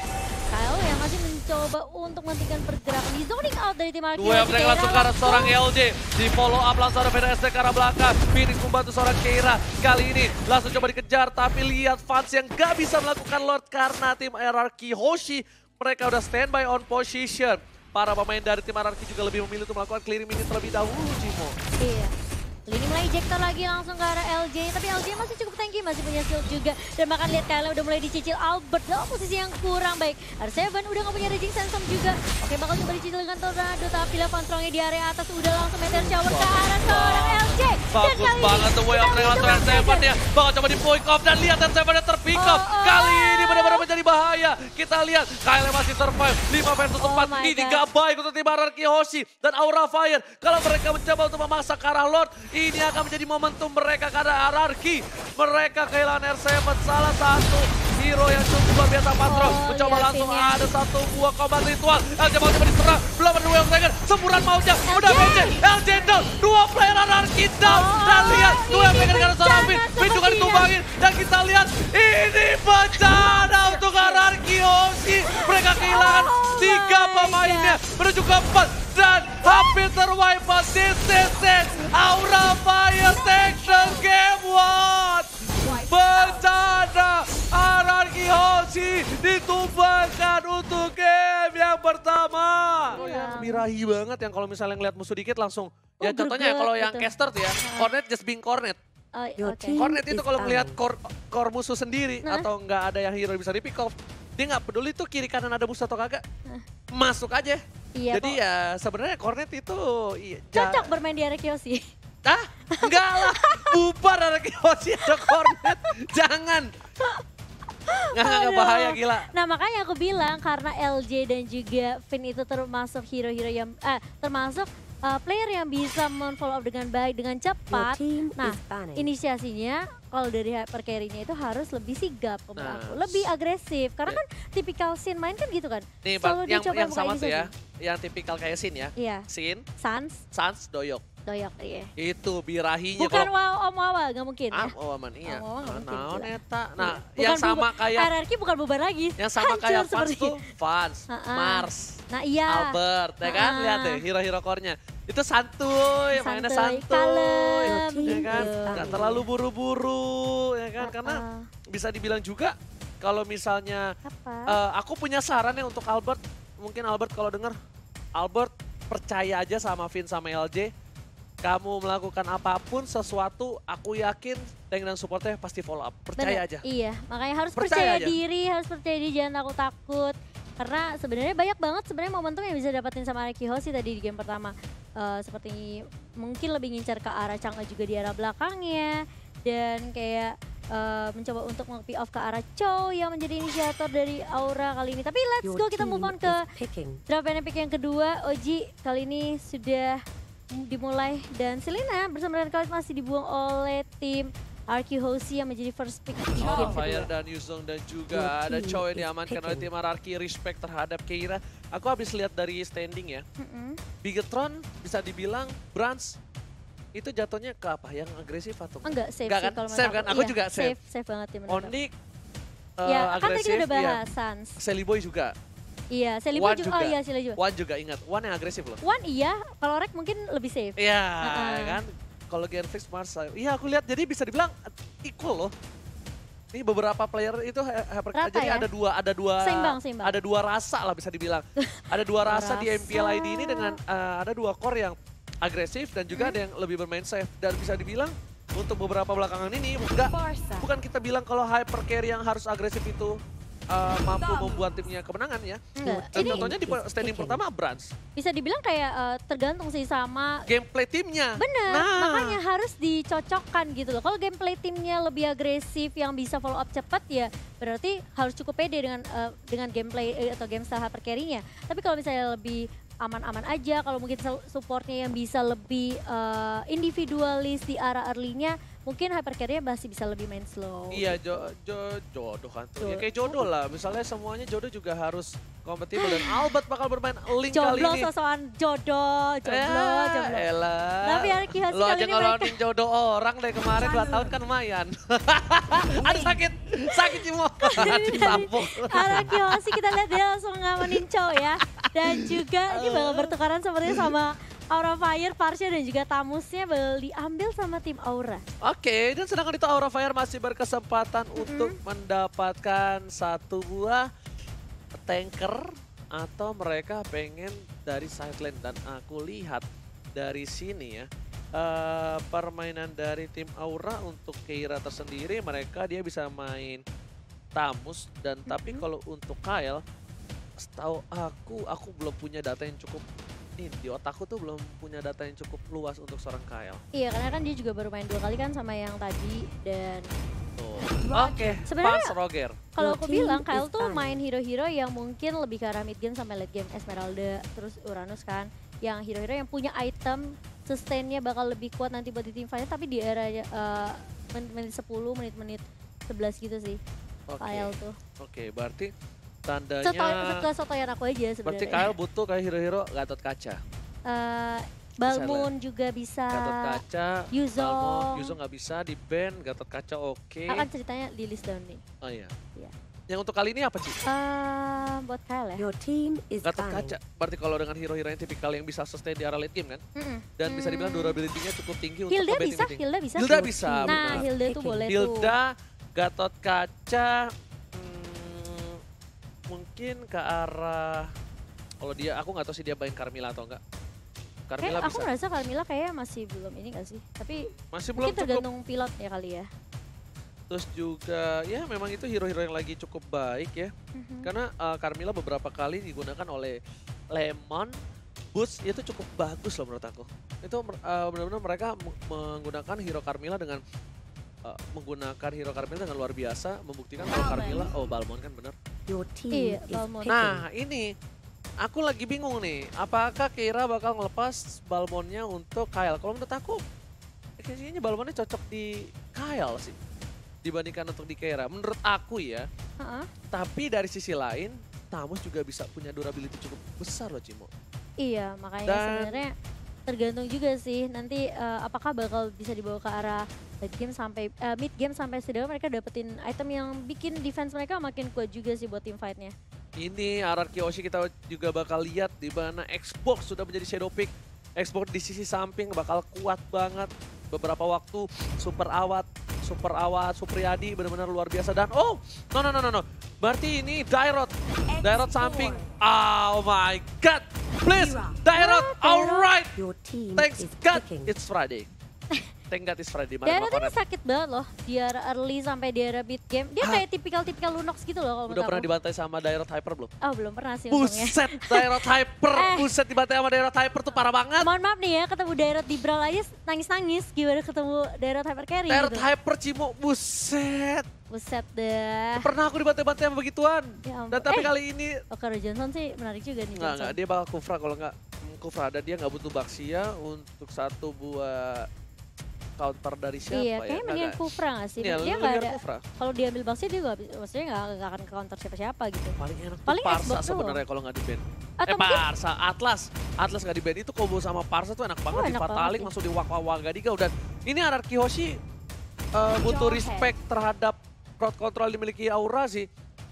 Kyle yang masih mencoba untuk menghentikan pergerakan di zoning out dari tim Araki. Dua yang mereka langsung ke arah seorang L J. Di follow up langsung ada Feather S D ke arah belakang. Phoenix membantu seorang Keira. Kali ini langsung coba dikejar. Tapi lihat fans yang gak bisa melakukan Lord karena tim Araki Hoshi. Mereka udah standby on position. Para pemain dari tim Araki juga lebih memilih untuk melakukan clearing minion terlebih dahulu, Jimo. Iya. Lini mulai ejector lagi langsung ke arah L J. Tapi L J masih cukup tanky, masih punya shield juga. Dan bahkan lihat Kyle udah mulai dicicil Albert dalam posisi yang kurang baik. R tujuh udah gak punya raging Sandstorm juga. Oke, bakal coba dicicil dengan Tornado. Tapi lah Fanstrongnya di area atas udah langsung Meteor Shower ke arah seorang L J. Bagus banget tuh way of langsung R tujuh ya. Bakal coba di point off dan lihat R tujuh nya terpick up. Oh, oh. Kali ini benar-benar menjadi bahaya. Kita lihat Kyle masih survive. lima versus empat. Oh Ini gak baik untuk tim Araki Hoshi dan Aura Fire. Kalau mereka mencoba untuk memaksa ke arah Lord, ini akan menjadi momentum mereka karena Araki. Mereka kehilangan R tujuh, salah satu hero yang cukup luar biasa. Fanstrong Oh, mencoba lihat langsung ini. ada satu buah combat ritual. L J mau coba diserang, belum ada Way of Dragon. Semburan mautnya, udah L J. B C. L J down, dua player Araki down. Oh, Dan lihat, dua yang ini pegang karena seorang bencana Finn. Finn juga sepertinya. ditumbangin. Dan kita lihat, ini bencana untuk Araki bermainnya menuju ke empat dan hampir terwipe out. This is it. Aura Fire take the game one. Bencana Ararki Hoshi ditumbangkan untuk game yang pertama. Oh, yang birahi banget yang kalau misalnya ngeliat musuh dikit langsung. Ya Oh, contohnya greget kalau yang gitu. caster tuh ya, Cornet just being Cornet. Oh, Your oke. team Cornet itu is kalau ngelihat down. core, core musuh sendiri Nah. atau nggak ada yang hero bisa di pick off, dia nggak peduli tuh kiri kanan ada musuh atau kagak, Nah. masuk aja. Iya, Jadi kok ya sebenarnya Cornet itu iya, ja- cocok bermain di Ararki Hoshi. Ah, enggak lah, bubar ada Hoshi ada Cornet, jangan. Nggak, nggak, nggak, Aduh. bahaya gila. Nah makanya aku bilang karena L J dan juga Finn itu termasuk hero-hero yang, eh, termasuk uh, player yang bisa men-follow up dengan baik, dengan Your cepat. team Nah, is banning. inisiasinya kalau dari hyper carry-nya itu harus lebih sigap menurut Nah, aku, lebih agresif. Karena ya. kan tipikal Sin main kan gitu kan. Nih Selalu bang, dia yang, coba yang buka sama tuh ya, inisiasi. yang tipikal kayak Sin ya. Iya, Sin, Sans, Sans, Doyok. Doyok, iya. Itu birahinya Bukan kalau wow Om Wawa, gak mungkin Ah, ya. oh aman iya. Om Wawa nggak mungkin, Naon gila. eta. Nah, Bukan yang sama bubar- kayak hierarki bukan bubar lagi. yang sama Hancur kayak Vans seperti- tuh, Vans, Ha-ha. Mars, Nah iya. Albert, ya kan? Ha-ha. Lihat deh hero-hero core-nya. Itu santuy, mainnya Santuy, santuy. kalem. Ya kan? Iya. Nggak terlalu buru-buru, ya kan? Karena Uh-uh. bisa dibilang juga kalau misalnya Apa? eh, aku punya saran ya untuk Albert. Mungkin Albert kalau denger, Albert percaya aja sama Vin sama L J. Kamu melakukan apapun sesuatu, aku yakin tank dan supportnya pasti follow up. Percaya Bener, aja. Iya, makanya harus Percaya percaya, aja. diri, harus percaya diri, jangan takut-takut. Karena sebenarnya banyak banget sebenarnya momentum yang bisa dapatin sama Ararki Hoshi tadi di game pertama. Eh, seperti mungkin lebih ngincar ke arah Chang'e juga di arah belakangnya. Dan kayak eh, mencoba untuk nge-pick off ke arah Chow yang menjadi inisiator dari Aura kali ini. Tapi let's Your go, kita team move on ke is picking. draft and epic yang kedua. Oji kali ini sudah dimulai dan Selena bersama dengan Khalid masih dibuang oleh tim Ararki Hoshi yang menjadi first pick di Oh, game Fire kedua. dan Yuzong dan juga Your ada team Chow yang is diamankan oleh picking. tim Ararki. Respect terhadap Keira. Aku habis lihat dari standing ya. Mm-mm. Bigetron bisa dibilang Brans itu jatuhnya ke apa? Yang agresif atau Enggak, safe Enggak sih kan? kalau menurut Safe kan? Aku Iya, juga safe. safe. Safe banget ya menurut aku. Onyx Ya, eh, kan tadi agresif, kita udah iya. bahas Sans. Sally Boy juga. Iya, Selibo Wan juga. juga. Oh iya, Selibo juga. Wan juga ingat. Wan yang agresif loh. Wan iya, kalau Rek mungkin lebih safe. Iya Uh-uh. kan. Kalau Genfix Mars, iya aku lihat jadi bisa dibilang equal loh. Ini beberapa player itu he- hyper Rata jadi ya? ada dua ada dua Seimbang, seimbang. ada dua rasa lah bisa dibilang. Ada dua rasa di M P L I D ini dengan eh, ada dua core yang agresif dan juga Hmm. ada yang lebih bermain safe dan bisa dibilang untuk beberapa belakangan ini enggak bukan kita bilang kalau hyper carry yang harus agresif itu eh, mampu membuat timnya kemenangan ya. Enggak. Dan Ini contohnya di standing pertama Brans. bisa dibilang kayak eh, tergantung sih sama Gameplay timnya. bener, Nah. makanya harus dicocokkan gitu loh. Kalau gameplay timnya lebih agresif yang bisa follow up cepat ya berarti harus cukup pede dengan eh, dengan gameplay eh, atau game style hyper carry-nya. Tapi kalau misalnya lebih aman-aman aja, kalau mungkin su- supportnya yang bisa lebih eh, individualis di arah early-nya, mungkin hyper carry-nya masih bisa lebih main slow. Iya, jo, jo, jodoh kan tuh. Ya Jo- kayak jodoh lah. Misalnya semuanya jodoh juga harus kompatibel dan Albert bakal bermain link kali Jomblo ini. sosokan jodoh, jomblo, Ya, jomblo. elah. Tapi Ararki Hoshi Lo kali aja ini mereka- ngelonin jodoh orang deh kemarin dua tahun kan lumayan. Aduh sakit, sakit Cimo. Ditampuk. Ararki Hoshi kita lihat dia langsung ngamanin Chow ya. Dan juga ini bakal bertukaran sepertinya sama Aura Fire, Parsha dan juga Tamusnya bakal diambil sama tim Aura. Oke, dan sedangkan itu Aura Fire masih berkesempatan untuk mendapatkan satu buah tanker atau mereka pengen dari sideline dan aku lihat dari sini ya. eh, permainan dari tim Aura untuk Keira tersendiri mereka dia bisa main Tamus dan tapi kalau untuk Kyle setahu aku aku belum punya data yang cukup ini di otakku tuh belum punya data yang cukup luas untuk seorang Kyle. Iya karena kan dia juga baru main dua kali kan sama yang tadi dan Tuh. Oke, Sebenarnya- Vans Roger. kalau Your aku team bilang is Kyle tuh fine. main hero-hero yang mungkin lebih ke arah mid game sampai late game, Esmeralda terus Uranus kan. Yang hero-hero yang punya item sustainnya bakal lebih kuat nanti buat di tim fight tapi di era eh, menit sepuluh, menit-menit sebelas gitu sih Oke. Kyle tuh. Oke, berarti tandanya Soto, kesotoyan aku aja berarti sebenarnya. Kyle butuh kayak hero-hero Gatot Kaca. Eh, Balmoon juga bisa. Gatot Kaca, Yuzong. Balmo, Yuzong nggak bisa di ban, Gatot Kaca oke. Akan ceritanya di list down nih. Oh iya. Iya. Yang untuk kali ini apa sih? Eh, buat Kyle ya. Your team is Gatot dying. Kaca. Berarti kalau dengan hero-hero yang tipikal yang bisa sustain di area late game kan? Mm-mm. Dan bisa dibilang Hmm. durability-nya cukup tinggi untuk Hilda nge-baiting bisa, meeting. Hilda bisa. Hilda bisa, Nah, benar. Hilda tuh boleh tuh. Hilda, Gatot Kaca, hmm, mungkin ke arah, kalau dia, aku nggak tahu sih dia main Carmilla atau enggak. Carmilla Kayak aku bisa. merasa Carmilla kayaknya masih belum ini gak sih? Tapi Masih belum mungkin cukup. tergantung pilot ya kali ya. Terus juga, ya memang itu hero-hero yang lagi cukup baik ya. Mhm. Karena uh, Carmilla beberapa kali digunakan oleh Lemon, Boots, itu cukup bagus loh menurut aku. Itu uh, benar-benar mereka menggunakan hero Carmilla dengan uh, menggunakan hero Carmilla dengan luar biasa, membuktikan kalau Carmilla, oh Balmond kan bener. Your team Iya, is Balmond. picking. Nah ini, aku lagi bingung nih, apakah Keira bakal ngelepas Balmondnya untuk Kyle? Kalau menurut aku, kayaknya Balmondnya cocok di Kyle sih, dibandingkan untuk di Keira. Menurut aku ya, Heeh. tapi dari sisi lain, Tamus juga bisa punya durability cukup besar loh Cimo. Iya, makanya Dan- sebenarnya tergantung juga sih nanti eh, apakah bakal bisa dibawa ke arah late game sampai eh, mid game sampai sedang mereka dapetin item yang bikin defense mereka makin kuat juga sih buat team fight-nya. Ini R R Q Hoshi kita juga bakal lihat di mana Xbox sudah menjadi shadow pick. Xbox di sisi samping bakal kuat banget. Beberapa waktu super awat, super awat, Supriyadi benar-benar luar biasa. Dan oh, no no no no no. Berarti ini Dairot. Dairot samping. Oh my god. Please, Dairot. Alright. Your team Thanks is God. picking. It's Friday. Thank God it's Friday. Mari Daerah melakukan ini sakit banget loh, di era early sampai di era mid game. Dia Ah. kayak tipikal-tipikal Lunox gitu loh kalau Udah menurut pernah aku. dibantai sama Dairot Hyper belum? Oh belum pernah sih untungnya. Buset, Dairot Hyper. Eh. Buset dibantai sama Dairot Hyper tuh parah banget. Mohon maaf nih ya, ketemu Daerah di Brawl aja nangis-nangis. Gimana ketemu Daerah Hyper Carry Dairot gitu. Hyper Cimo, buset. Buset dah. Pernah aku dibantai-bantai sama begituan. Ya ampun. Dan tapi Eh, kali ini, Oke, Johnson sih menarik juga nih enggak, Johnson. enggak, dia bakal Kufra kalau enggak. hmm, Kufra ada, dia nggak butuh Baxia untuk satu buah counter dari siapa Iya, ya. kayaknya Nggak, mendingan nggak. Kufra gak sih? Iya, dia lebih nggak biar ada, Kufra. kalau diambil Baxi dia gak, maksudnya gak, gak akan ke counter siapa-siapa gitu. Paling enak tuh Paling Parsa Xbox sebenarnya kalau nggak di ban. Atau eh mungkin- Parsa, Atlas. Atlas nggak di ban itu combo sama Parsa tuh enak banget. Oh, Di enak banget Fataling sih. langsung di Wak-Wak Gadiga. Dan ini R R Q Hoshi uh, butuh respect terhadap crowd control yang dimiliki Aura sih.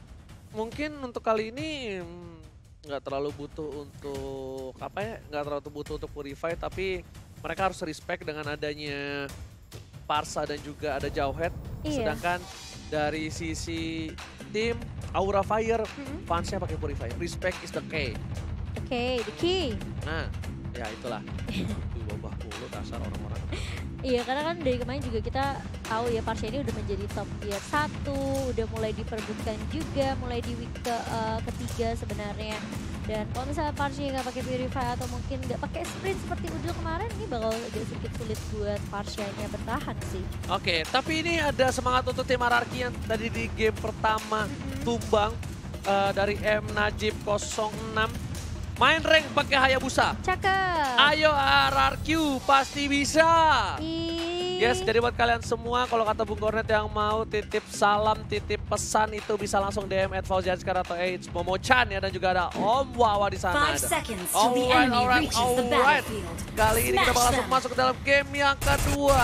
Mungkin untuk kali ini hmm, nggak terlalu butuh untuk apa ya, nggak terlalu butuh untuk purify, tapi mereka harus respect dengan adanya Parsa dan juga ada Jauhead. Iya. Sedangkan dari sisi tim Aura Fire, Mm-mm. fansnya pakai purifier. Respect is the key. Oke, the key. Nah, ya itulah. Tuh babah mulu dasar orang-orang. Iya, karena kan dari kemarin juga kita tahu ya Parsha ini udah menjadi top tier satu, udah mulai diperebutkan juga, mulai di week ke, eh, ketiga sebenarnya. Dan kalau misalnya Parsha nggak pakai purify atau mungkin nggak pakai sprint seperti Udil kemarin, ini bakal agak sedikit sulit buat Parsha-nya bertahan sih. Oke, tapi ini ada semangat untuk tim R R Q yang tadi di game pertama tumbang eh, dari M Najib nol enam. Main rank pakai Hayabusa. Cakep. Ayo R R Q, pasti bisa. Ih. Yes, jadi buat kalian semua, kalau kata Bung Kornet yang mau titip salam, titip pesan itu bisa langsung D M at Fauzianskar atau H Momo-chan ya. Dan juga ada Om Wawa di sana. Five ada. seconds till the Alright, enemy alright, reaches the alright. battlefield. Kali ini kita Smash bakal langsung them. masuk ke dalam game yang kedua.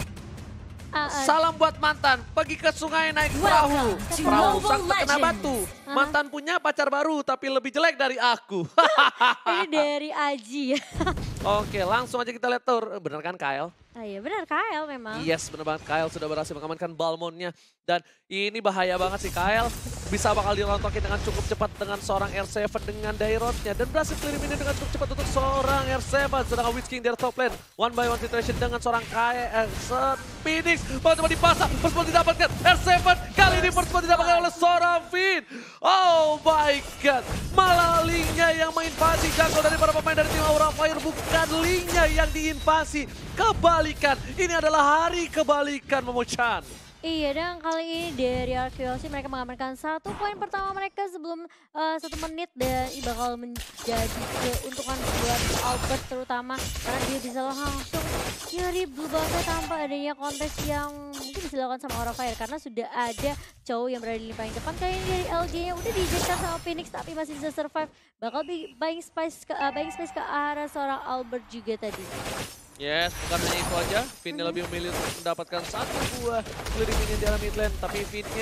Ah, ah. Salam buat mantan, pergi ke sungai naik perahu. Welcome to Perahu Mobile sang terkena Legends. batu. Mantan punya pacar baru tapi lebih jelek dari aku. Ini dari Aji. Oke, langsung aja kita lihat tur. Bener kan Kyle? Ah iya benar Kyle memang. Yes, bener banget. Kyle sudah berhasil mengamankan Balmonnya. Dan ini bahaya banget sih Kyle. Bisa bakal dirontokin dengan cukup cepat dengan seorang R tujuh dengan Dairotnya. Dan berhasil clear ini dengan cukup cepat untuk seorang R tujuh. Sedangkan Witch King dari top lane. One by one situation dengan seorang Kyle. Eh, Phoenix. Mau coba dipasang. First blood didapatkan. R tujuh. Kali ini first blood didapatkan oleh seorang Finn. Oh my god. Malah Lingnya yang menginvasi jungle dari para pemain dari tim Aura Fire. Bukan Lingnya yang diinvasi. Kebalikan. Ini adalah hari kebalikan Momo-chan. Iya, dan kali ini dari R Q L C mereka mengamankan satu poin pertama mereka sebelum uh, satu menit dan ini bakal menjadi keuntungan buat Albert terutama karena dia bisa langsung nyari blue buff tanpa adanya kontes yang mungkin bisa dilakukan sama Aura Fire karena sudah ada cowok yang berada di paling depan. Kali ini dari L G-nya udah diinjekkan sama Phoenix tapi masih bisa survive. Bakal buying space ke, uh, buying space ke arah seorang Albert juga tadi. Yes, bukan hanya itu aja. Finn lebih memilih untuk mendapatkan satu buah clearing minion di dalam mid lane. Tapi Finn-nya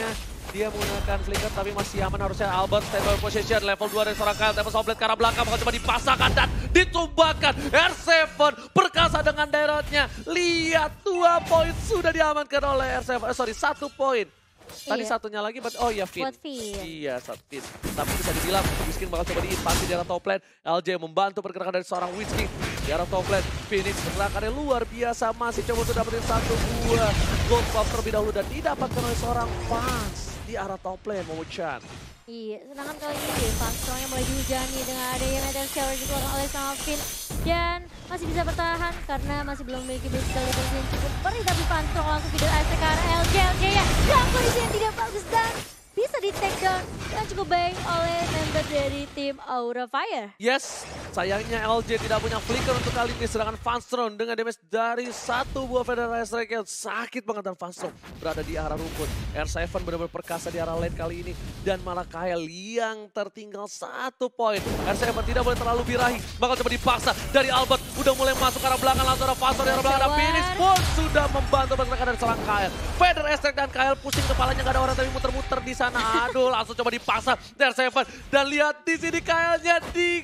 Dia menggunakan flicker tapi masih aman harusnya. Albert stable position level dua dari seorang Kyle. Tempest Oblet ke arah belakang bakal coba dipasangkan dan ditumbangkan. R tujuh perkasa dengan daerahnya. Lihat dua poin sudah diamankan oleh R tujuh. Eh, sorry satu poin. Tadi Iya. satunya lagi, but, oh iya Finn. Buat Finn. Iya, satu Finn. Tapi bisa dibilang, Whisking bakal coba diinvasi di arah top lane. L J membantu pergerakan dari seorang Whisking di arah top lane. Phoenix pergerakannya luar biasa, masih coba untuk dapetin satu buah gold buff terlebih dahulu dan didapatkan oleh seorang fans di arah top lane, Momo-chan. Iya, sedangkan kali ini Funstrongnya mulai dihujani dengan adanya Meteor Shower dikeluarkan oleh sama Finn. Dan masih bisa bertahan karena masih belum memiliki physical defense yang cukup beri. Tapi Funstrong langsung feeder attack ke arah L J. L J ya dalam kondisi yang tidak bagus dan bisa di take down dengan cukup baik oleh member dari tim Aura Fire. Yes, sayangnya L J tidak punya flicker untuk kali ini. Sedangkan Funstrong dengan damage dari satu buah Federal Strike yang sakit banget. Dan Funstrong berada di arah rumput. R tujuh benar-benar perkasa di arah lane kali ini. Dan malah Kyle yang tertinggal satu poin. R tujuh tidak boleh terlalu birahi. Bakal coba dipaksa dari Albert. Udah mulai masuk ke arah belakang. Langsung ada Funstrong di arah belakang. Dan Phoenix pun sudah membantu pergerakan dari seorang Kyle. Federal Strike dan Kyle pusing kepalanya. Gak ada orang tapi muter-muter di sana. Aduh, langsung coba dipaksa dari R tujuh. Dan lihat di sini Kyle-nya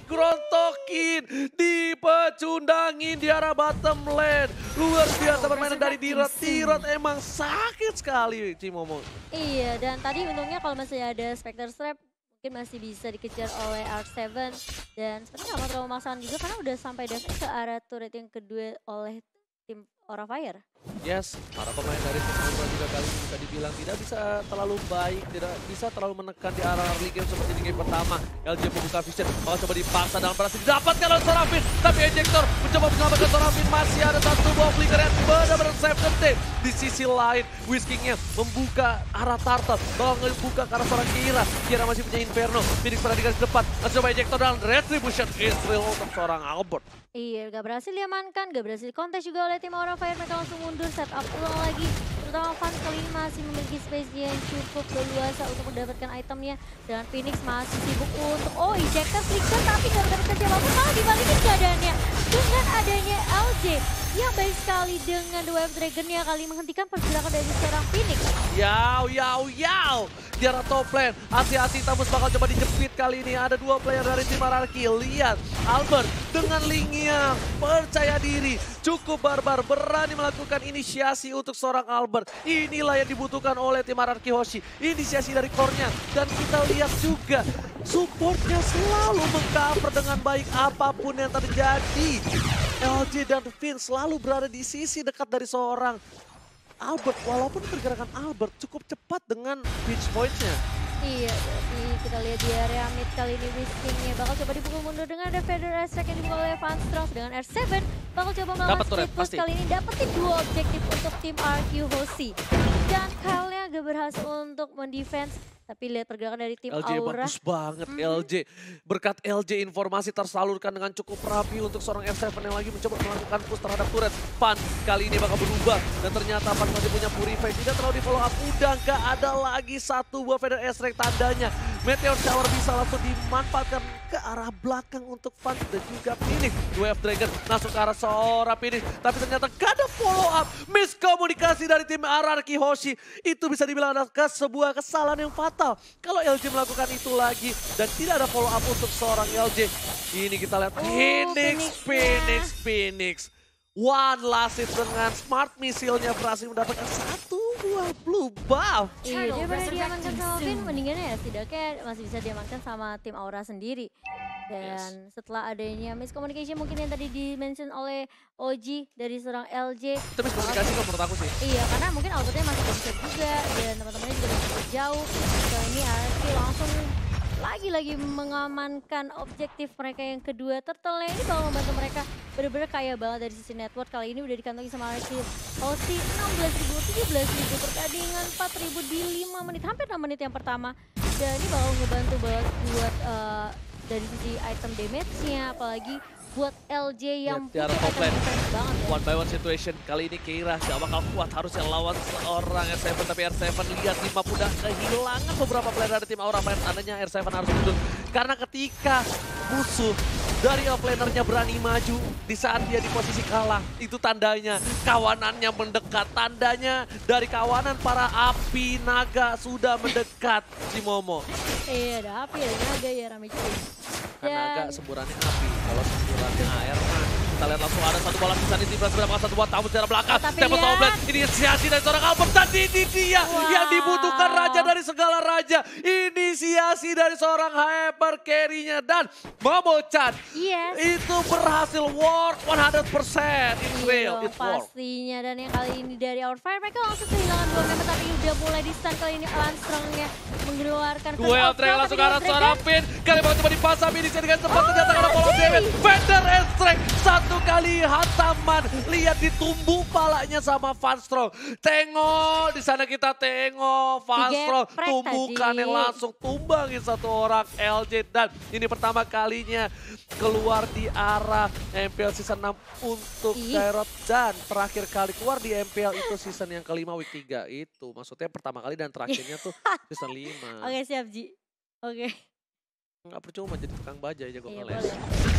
digrontokin, dipecundangin di arah bottom lane. Luar biasa permainan dari Dirot. Dirot emang sakit sekali, Cimomo. Iya, dan tadi untungnya kalau masih ada Spectre Strap mungkin masih bisa dikejar oleh R tujuh. Dan sepertinya nggak mau terlalu memaksakan juga karena udah sampai dive ke arah turret yang kedua oleh tim Aura Fire. Yes, para pemain dari tim Aura juga kali ini bisa dibilang tidak bisa terlalu baik, tidak bisa terlalu menekan di arah early game seperti di game pertama. L J membuka vision, bakal coba dipaksa dan berhasil didapatkan oleh Sorafin. Tapi Ejector mencoba menyelamatkan Sorafin, masih ada satu buah flicker yang benar-benar save the day. Di sisi lain, Whiskingnya membuka arah Turtle, bakal membuka ke arah seorang Kira. Kira masih punya Inferno, Phoenix berada di garis depan. Langsung coba Ejector dan Retribution Israel untuk seorang Albert. Iya, gak berhasil diamankan, gak berhasil kontes juga oleh tim Aura Fire. Mereka langsung mundur, set up ulang lagi. Terutama Fans kali ini masih memiliki space yang cukup leluasa untuk mendapatkan itemnya. Dan Phoenix masih sibuk untuk, oh ejector, flicker, tapi gak mendapatkan siapapun. Malah dibalikin keadaannya dengan adanya L J yang baik sekali dengan The Wave Dragon-nya kali menghentikan pergerakan dari seorang Phoenix. Yau, yau, yau. Di arah top lane, hati-hati Tamus bakal coba dijepit kali ini. Ada dua player dari tim Ararki. Lihat, Albert dengan linknya percaya diri. Cukup barbar, berani melakukan inisiasi untuk seorang Albert. Inilah yang dibutuhkan oleh tim Ararki Hoshi. Inisiasi dari core-nya. Dan kita lihat juga, supportnya selalu mengcover dengan baik apapun yang terjadi. L J dan Finn selalu berada di sisi dekat dari seorang Albert, walaupun pergerakan Albert cukup cepat dengan pitch point-nya. Iya, jadi kita lihat di area mid kali ini Whisking-nya bakal coba dipukul mundur dengan ada Feather Strike yang dipukul oleh Funstrong. Dengan R tujuh bakal coba melawan split push kali ini dapetin dua objektif untuk tim R Q Hoshi. Dan Kyle-nya gak berhasil untuk mendefense. Tapi lihat pergerakan dari tim L J Aura. bagus banget, Mm-hmm. L J. Berkat L J informasi tersalurkan dengan cukup rapi untuk seorang R tujuh yang lagi mencoba melakukan push terhadap turret. Pan kali ini bakal berubah. Dan ternyata Pan masih punya Purify. Tidak terlalu di follow up. Udah gak ada lagi satu buah Feather Strike tandanya. Meteor Shower bisa langsung dimanfaatkan ke arah belakang untuk Pan dan juga Phoenix. Wave Dragon masuk ke arah seorang Phoenix. Tapi ternyata gak ada follow up. Miskomunikasi dari tim Ararki Hoshi. Itu bisa dibilang adalah sebuah kesalahan yang fatal. Kalau L J melakukan itu lagi dan tidak ada follow up untuk seorang L J. Ini kita lihat Oh, Phoenix, Phoenix-nya. Phoenix, Phoenix. One last hit dengan smart missile-nya berhasil mendapatkan satu buah blue buff. Iya, dia berani diamankan sama Finn, mendingan ya setidaknya masih bisa diamankan sama tim Aura sendiri. Dan setelah adanya miscommunication mungkin yang tadi di-mention oleh O G dari seorang L J. Itu miskomunikasi kok menurut aku sih. Iya, karena mungkin Albertnya masih bisa juga dan teman-temannya juga masih cukup jauh. Kali ini Arki langsung lagi-lagi mengamankan objektif mereka yang kedua. Turtle ini bakal membantu mereka bener-bener kaya banget dari sisi network. Kali ini udah dikantongi sama Arki Hoshi enam belas ribu, tujuh belas ribu pertandingan empat ribu di lima menit, hampir enam menit yang pertama. Dan ini bakal ngebantu banget buat uh, dari sisi item damage-nya, apalagi buat L J yang Ya, di arah punya top item lane. defense banget ya. One by one situation. Kali ini Keira gak bakal kuat harusnya lawan seorang R tujuh. Tapi R tujuh lihat lima udah kehilangan beberapa player dari tim Aura Fire. Tandanya R tujuh harus mundur. Karena ketika musuh dari offlanernya berani maju di saat dia di posisi kalah. Itu tandanya kawanannya mendekat. Tandanya dari kawanan para api naga sudah mendekat si Momo. Iya ada api, ada naga ya rame cuy. Kan naga semburannya api, kalau semburannya air mah. Kita lihat langsung ada satu bola bisa di timnas mendapatkan satu buat tamu secara belakang. Stephen Soulblade, inisiasi dari seorang Albert. Dan ini dia wow. yang dibutuhkan raja dari segala raja. Inisiasi dari seorang hyper carry-nya. Dan Momo Chan, yes. itu berhasil work seratus persen. It's real, it's work. Pastinya, dan yang kali ini dari Our Fire, mereka langsung kehilangan dua member. Tapi udah mulai di stun kali ini Armstrong-nya mengeluarkan. Duel track langsung ke arah seorang Finn. Kali mau coba dipasang inisiasi dengan cepat. Ternyata karena follow damage. Vander Estrek. Satu kali hantaman, lihat ditumbuh palanya sama Vanstrong. Tengok, di sana kita tengok Vanstrong tumbuhkannya langsung tumbangin satu orang L J. Dan ini pertama kalinya keluar di arah M P L season enam untuk Kairot. Dan terakhir kali keluar di M P L itu season yang kelima week tiga itu. Maksudnya pertama kali dan terakhirnya tuh season lima. Oke siap Ji, oke. Nggak percuma jadi tukang bajai jago iya, ngeles.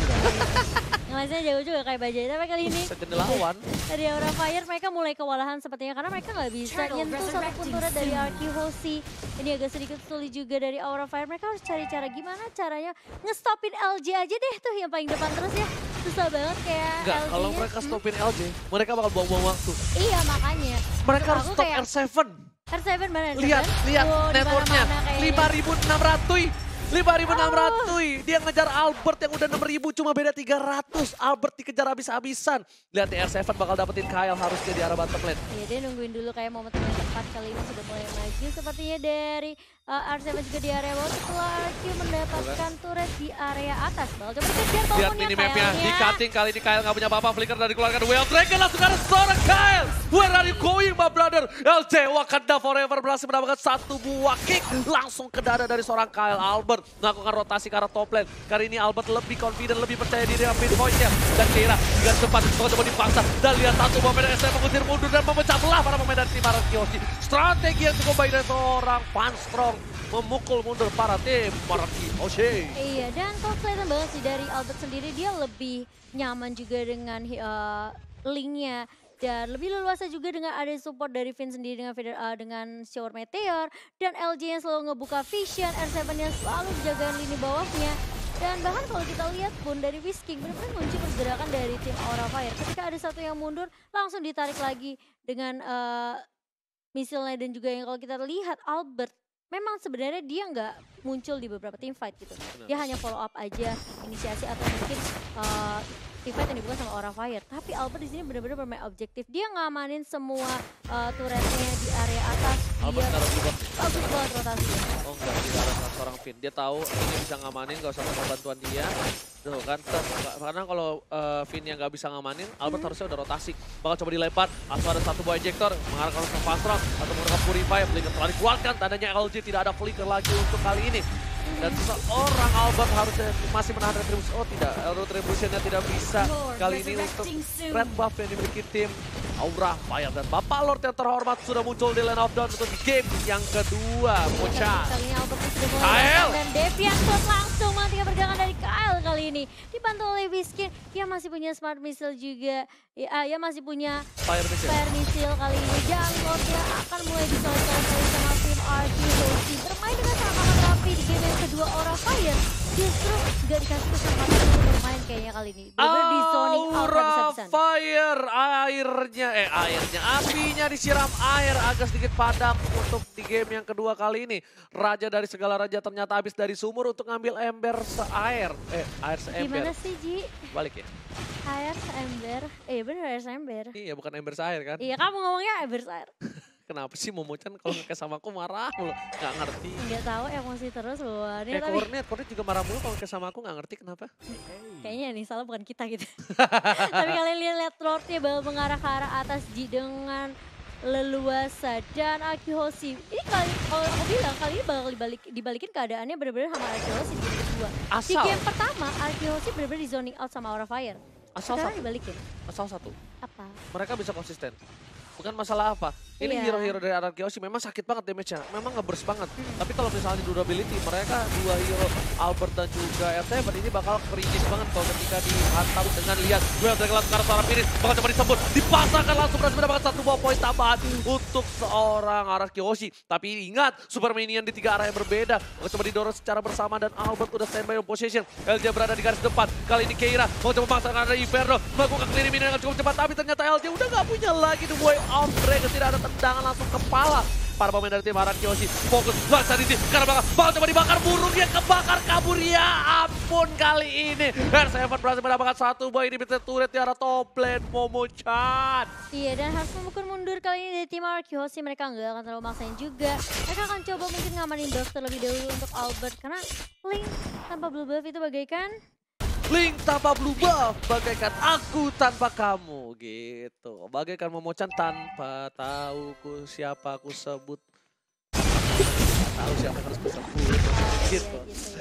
Ngelesnya jago juga kayak bajai, tapi kali ini lawan. Dari Aura Fire mereka mulai kewalahan sepertinya karena mereka nggak bisa nyentuh satupun turret dari Arky Hoshi. Ini agak sedikit sulit juga dari Aura Fire, mereka harus cari cara gimana caranya ngestopin L J aja deh tuh yang paling depan terus ya. Susah banget kayak Enggak, kalau mereka stopin L J, mereka bakal buang-buang waktu. Iya makanya. Mereka harus stop R tujuh. R tujuh mana? Lihat, lihat networknya lima ribu enam ratus. lima ribu enam ratus, oh. Dia ngejar Albert yang udah enam ribu cuma beda tiga ratus. Albert dikejar habis-habisan. Lihat nih R tujuh bakal dapetin Kyle harusnya di arah bottom lane. Iya dia nungguin dulu kayak momen yang tepat kali ini sudah mulai maju. Sepertinya dari uh, R tujuh juga di area bawah setelah R Q mendapatkan turret di area atas. Bakal coba dikejar balkonnya Lihat minimapnya, di cutting kali ini Kyle nggak punya apa-apa. Flicker dari keluarkan Well Dragon langsung ada seorang Kyle. Where are you going my brother? L J Wakanda Forever berhasil mendapatkan satu buah kick. Langsung ke dada dari seorang Kyle. Albert melakukan rotasi ke arah top lane. Kali ini Albert lebih confident, lebih percaya diri dengan pinpointnya. Dan Kira juga cepat coba dipaksa. Dan lihat satu pemain dari S M mengusir mundur dan memecah belah para pemain dari tim Araki Hoshi. Strategi yang cukup baik dari seorang Vanstrong memukul mundur para tim Araki Hoshi. Iya, dan kalau kelihatan banget sih dari Albert sendiri dia lebih nyaman juga dengan uh, linknya. Dan lebih leluasa juga dengan ada support dari Finn sendiri dengan uh, dengan Shower Meteor. Dan L J yang selalu ngebuka vision, R tujuh yang selalu menjaga lini bawahnya. Dan bahkan kalau kita lihat pun dari Whisking benar-benar kunci pergerakan dari tim Aura Fire. Ketika ada satu yang mundur langsung ditarik lagi dengan uh, misilnya. Dan juga yang kalau kita lihat Albert memang sebenarnya dia nggak muncul di beberapa team fight gitu. Dia hanya follow up aja inisiasi atau mungkin uh, team fight yang dibuka sama Aura Fire. Tapi Albert di sini benar-benar bermain objektif. Dia ngamanin semua uh, turretnya di area atas. Albert dia taruh juga. bagus banget rotasi. Oh enggak, tidak ada seorang Finn. Dia tahu ini bisa ngamanin, gak usah minta bantuan dia. Tuh kan, karena kalau uh, Finn yang gak bisa ngamanin, Albert hmm. harusnya udah rotasi. Bakal coba dilempar, langsung ada satu buah ejector, mengarahkan ke Vanstrong atau menggunakan Purify, Flicker telah dikeluarkan, tandanya L J tidak ada Flicker lagi untuk kali ini. Dan seorang Albert harusnya masih menahan retribusi. Oh tidak, retribusinya tidak bisa kali ini untuk red buff yang dimiliki tim Aura Fire. Dan Bapak Lord yang terhormat sudah muncul di Land of Dawn untuk game yang kedua. Mocha. Kali ini Albert sudah mulai dan Deviant Shot langsung matikan pergerakan dari Kyle kali ini. Dibantu oleh Whiskin, dia masih punya Smart Missile juga. Ya, ya masih punya Fire Missile, Fire Missile kali ini. Dan Lordnya akan mulai disolid-solid sama tim Arky Hoshi. Bermain dengan sangat rapi di game yang kedua Aura Fire. Justru gak dikasih kesempatan untuk bermain kayaknya kali ini. Bener di zoning out bisa-bisa. Fire, airnya, eh airnya, apinya disiram air agak sedikit padam untuk di game yang kedua kali ini. Raja dari segala raja ternyata habis dari sumur untuk ngambil ember seair. Eh, air seember. Gimana sih Ji? Balik ya? Air seember, eh bener air seember. Iya bukan ember seair kan? Iya kamu ngomongnya ember seair. Kenapa sih Momo-chan kalau ngekes sama aku marah mulu? Gak ngerti. Nggak tahu emosi terus loh. Eh tapi... Kornet, Kornet juga marah mulu kalau ngekes sama aku gak ngerti kenapa. Kayaknya nih salah bukan kita gitu. Tapi kalian lihat Lordnya bakal mengarah ke arah atas Ji dengan leluasa. Dan Arky Hoshi. Ini kali kalau aku bilang kali ini bakal dibalik, dibalikin keadaannya benar-benar sama Arky Hoshi di game kedua. Asal. Di game pertama Arky Hoshi benar-benar di zoning out sama Aura Fire. Asal sekarang satu. dibalikin. Asal satu. Apa? Mereka bisa konsisten. Bukan masalah apa. Ini Iya. hero-hero dari Anarchy Hoshi memang sakit banget damage-nya. Memang nge-burst banget. Tapi kalau misalnya durability, mereka dua hero Albert dan juga R tujuh ini bakal keringis banget kalau ketika dihantam dengan lihat. Well, dari kelas sekarang seorang Pirin bakal coba disebut. Dipasangkan langsung berhasil mendapatkan satu buah poin tambahan untuk seorang Anarchy Hoshi. Tapi ingat, Super Minion di tiga arah yang berbeda. Bakal coba didorong secara bersama dan Albert udah standby on position. L J berada di garis depan. Kali ini Keira mau coba memaksakan ada Inferno. Melakukan clearing minion dengan cukup cepat. Tapi ternyata L J udah gak punya lagi the way out break. Tidak ada tendangan langsung kepala. Para pemain dari tim Anarchy Hoshi fokus laksa di sini karena bakal, bakal coba dibakar, burung dia kebakar kabur, ya ampun kali ini R tujuh berhasil mendapatkan satu buah inhibitor turret di arah top lane Momo-chan. Iya, dan harus memukul mundur kali ini dari tim Anarchy Hoshi. Mereka nggak akan terlalu maksain juga. Mereka akan coba mungkin ngamanin buff terlebih dahulu untuk Albert karena Link tanpa blue buff itu bagaikan Link tanpa blue buff, bagaikan aku tanpa kamu, gitu. Bagaikan Momo-chan tanpa tahu ku siapa aku sebut. Tahu siapa yang harus kusebut, gitu. gitu.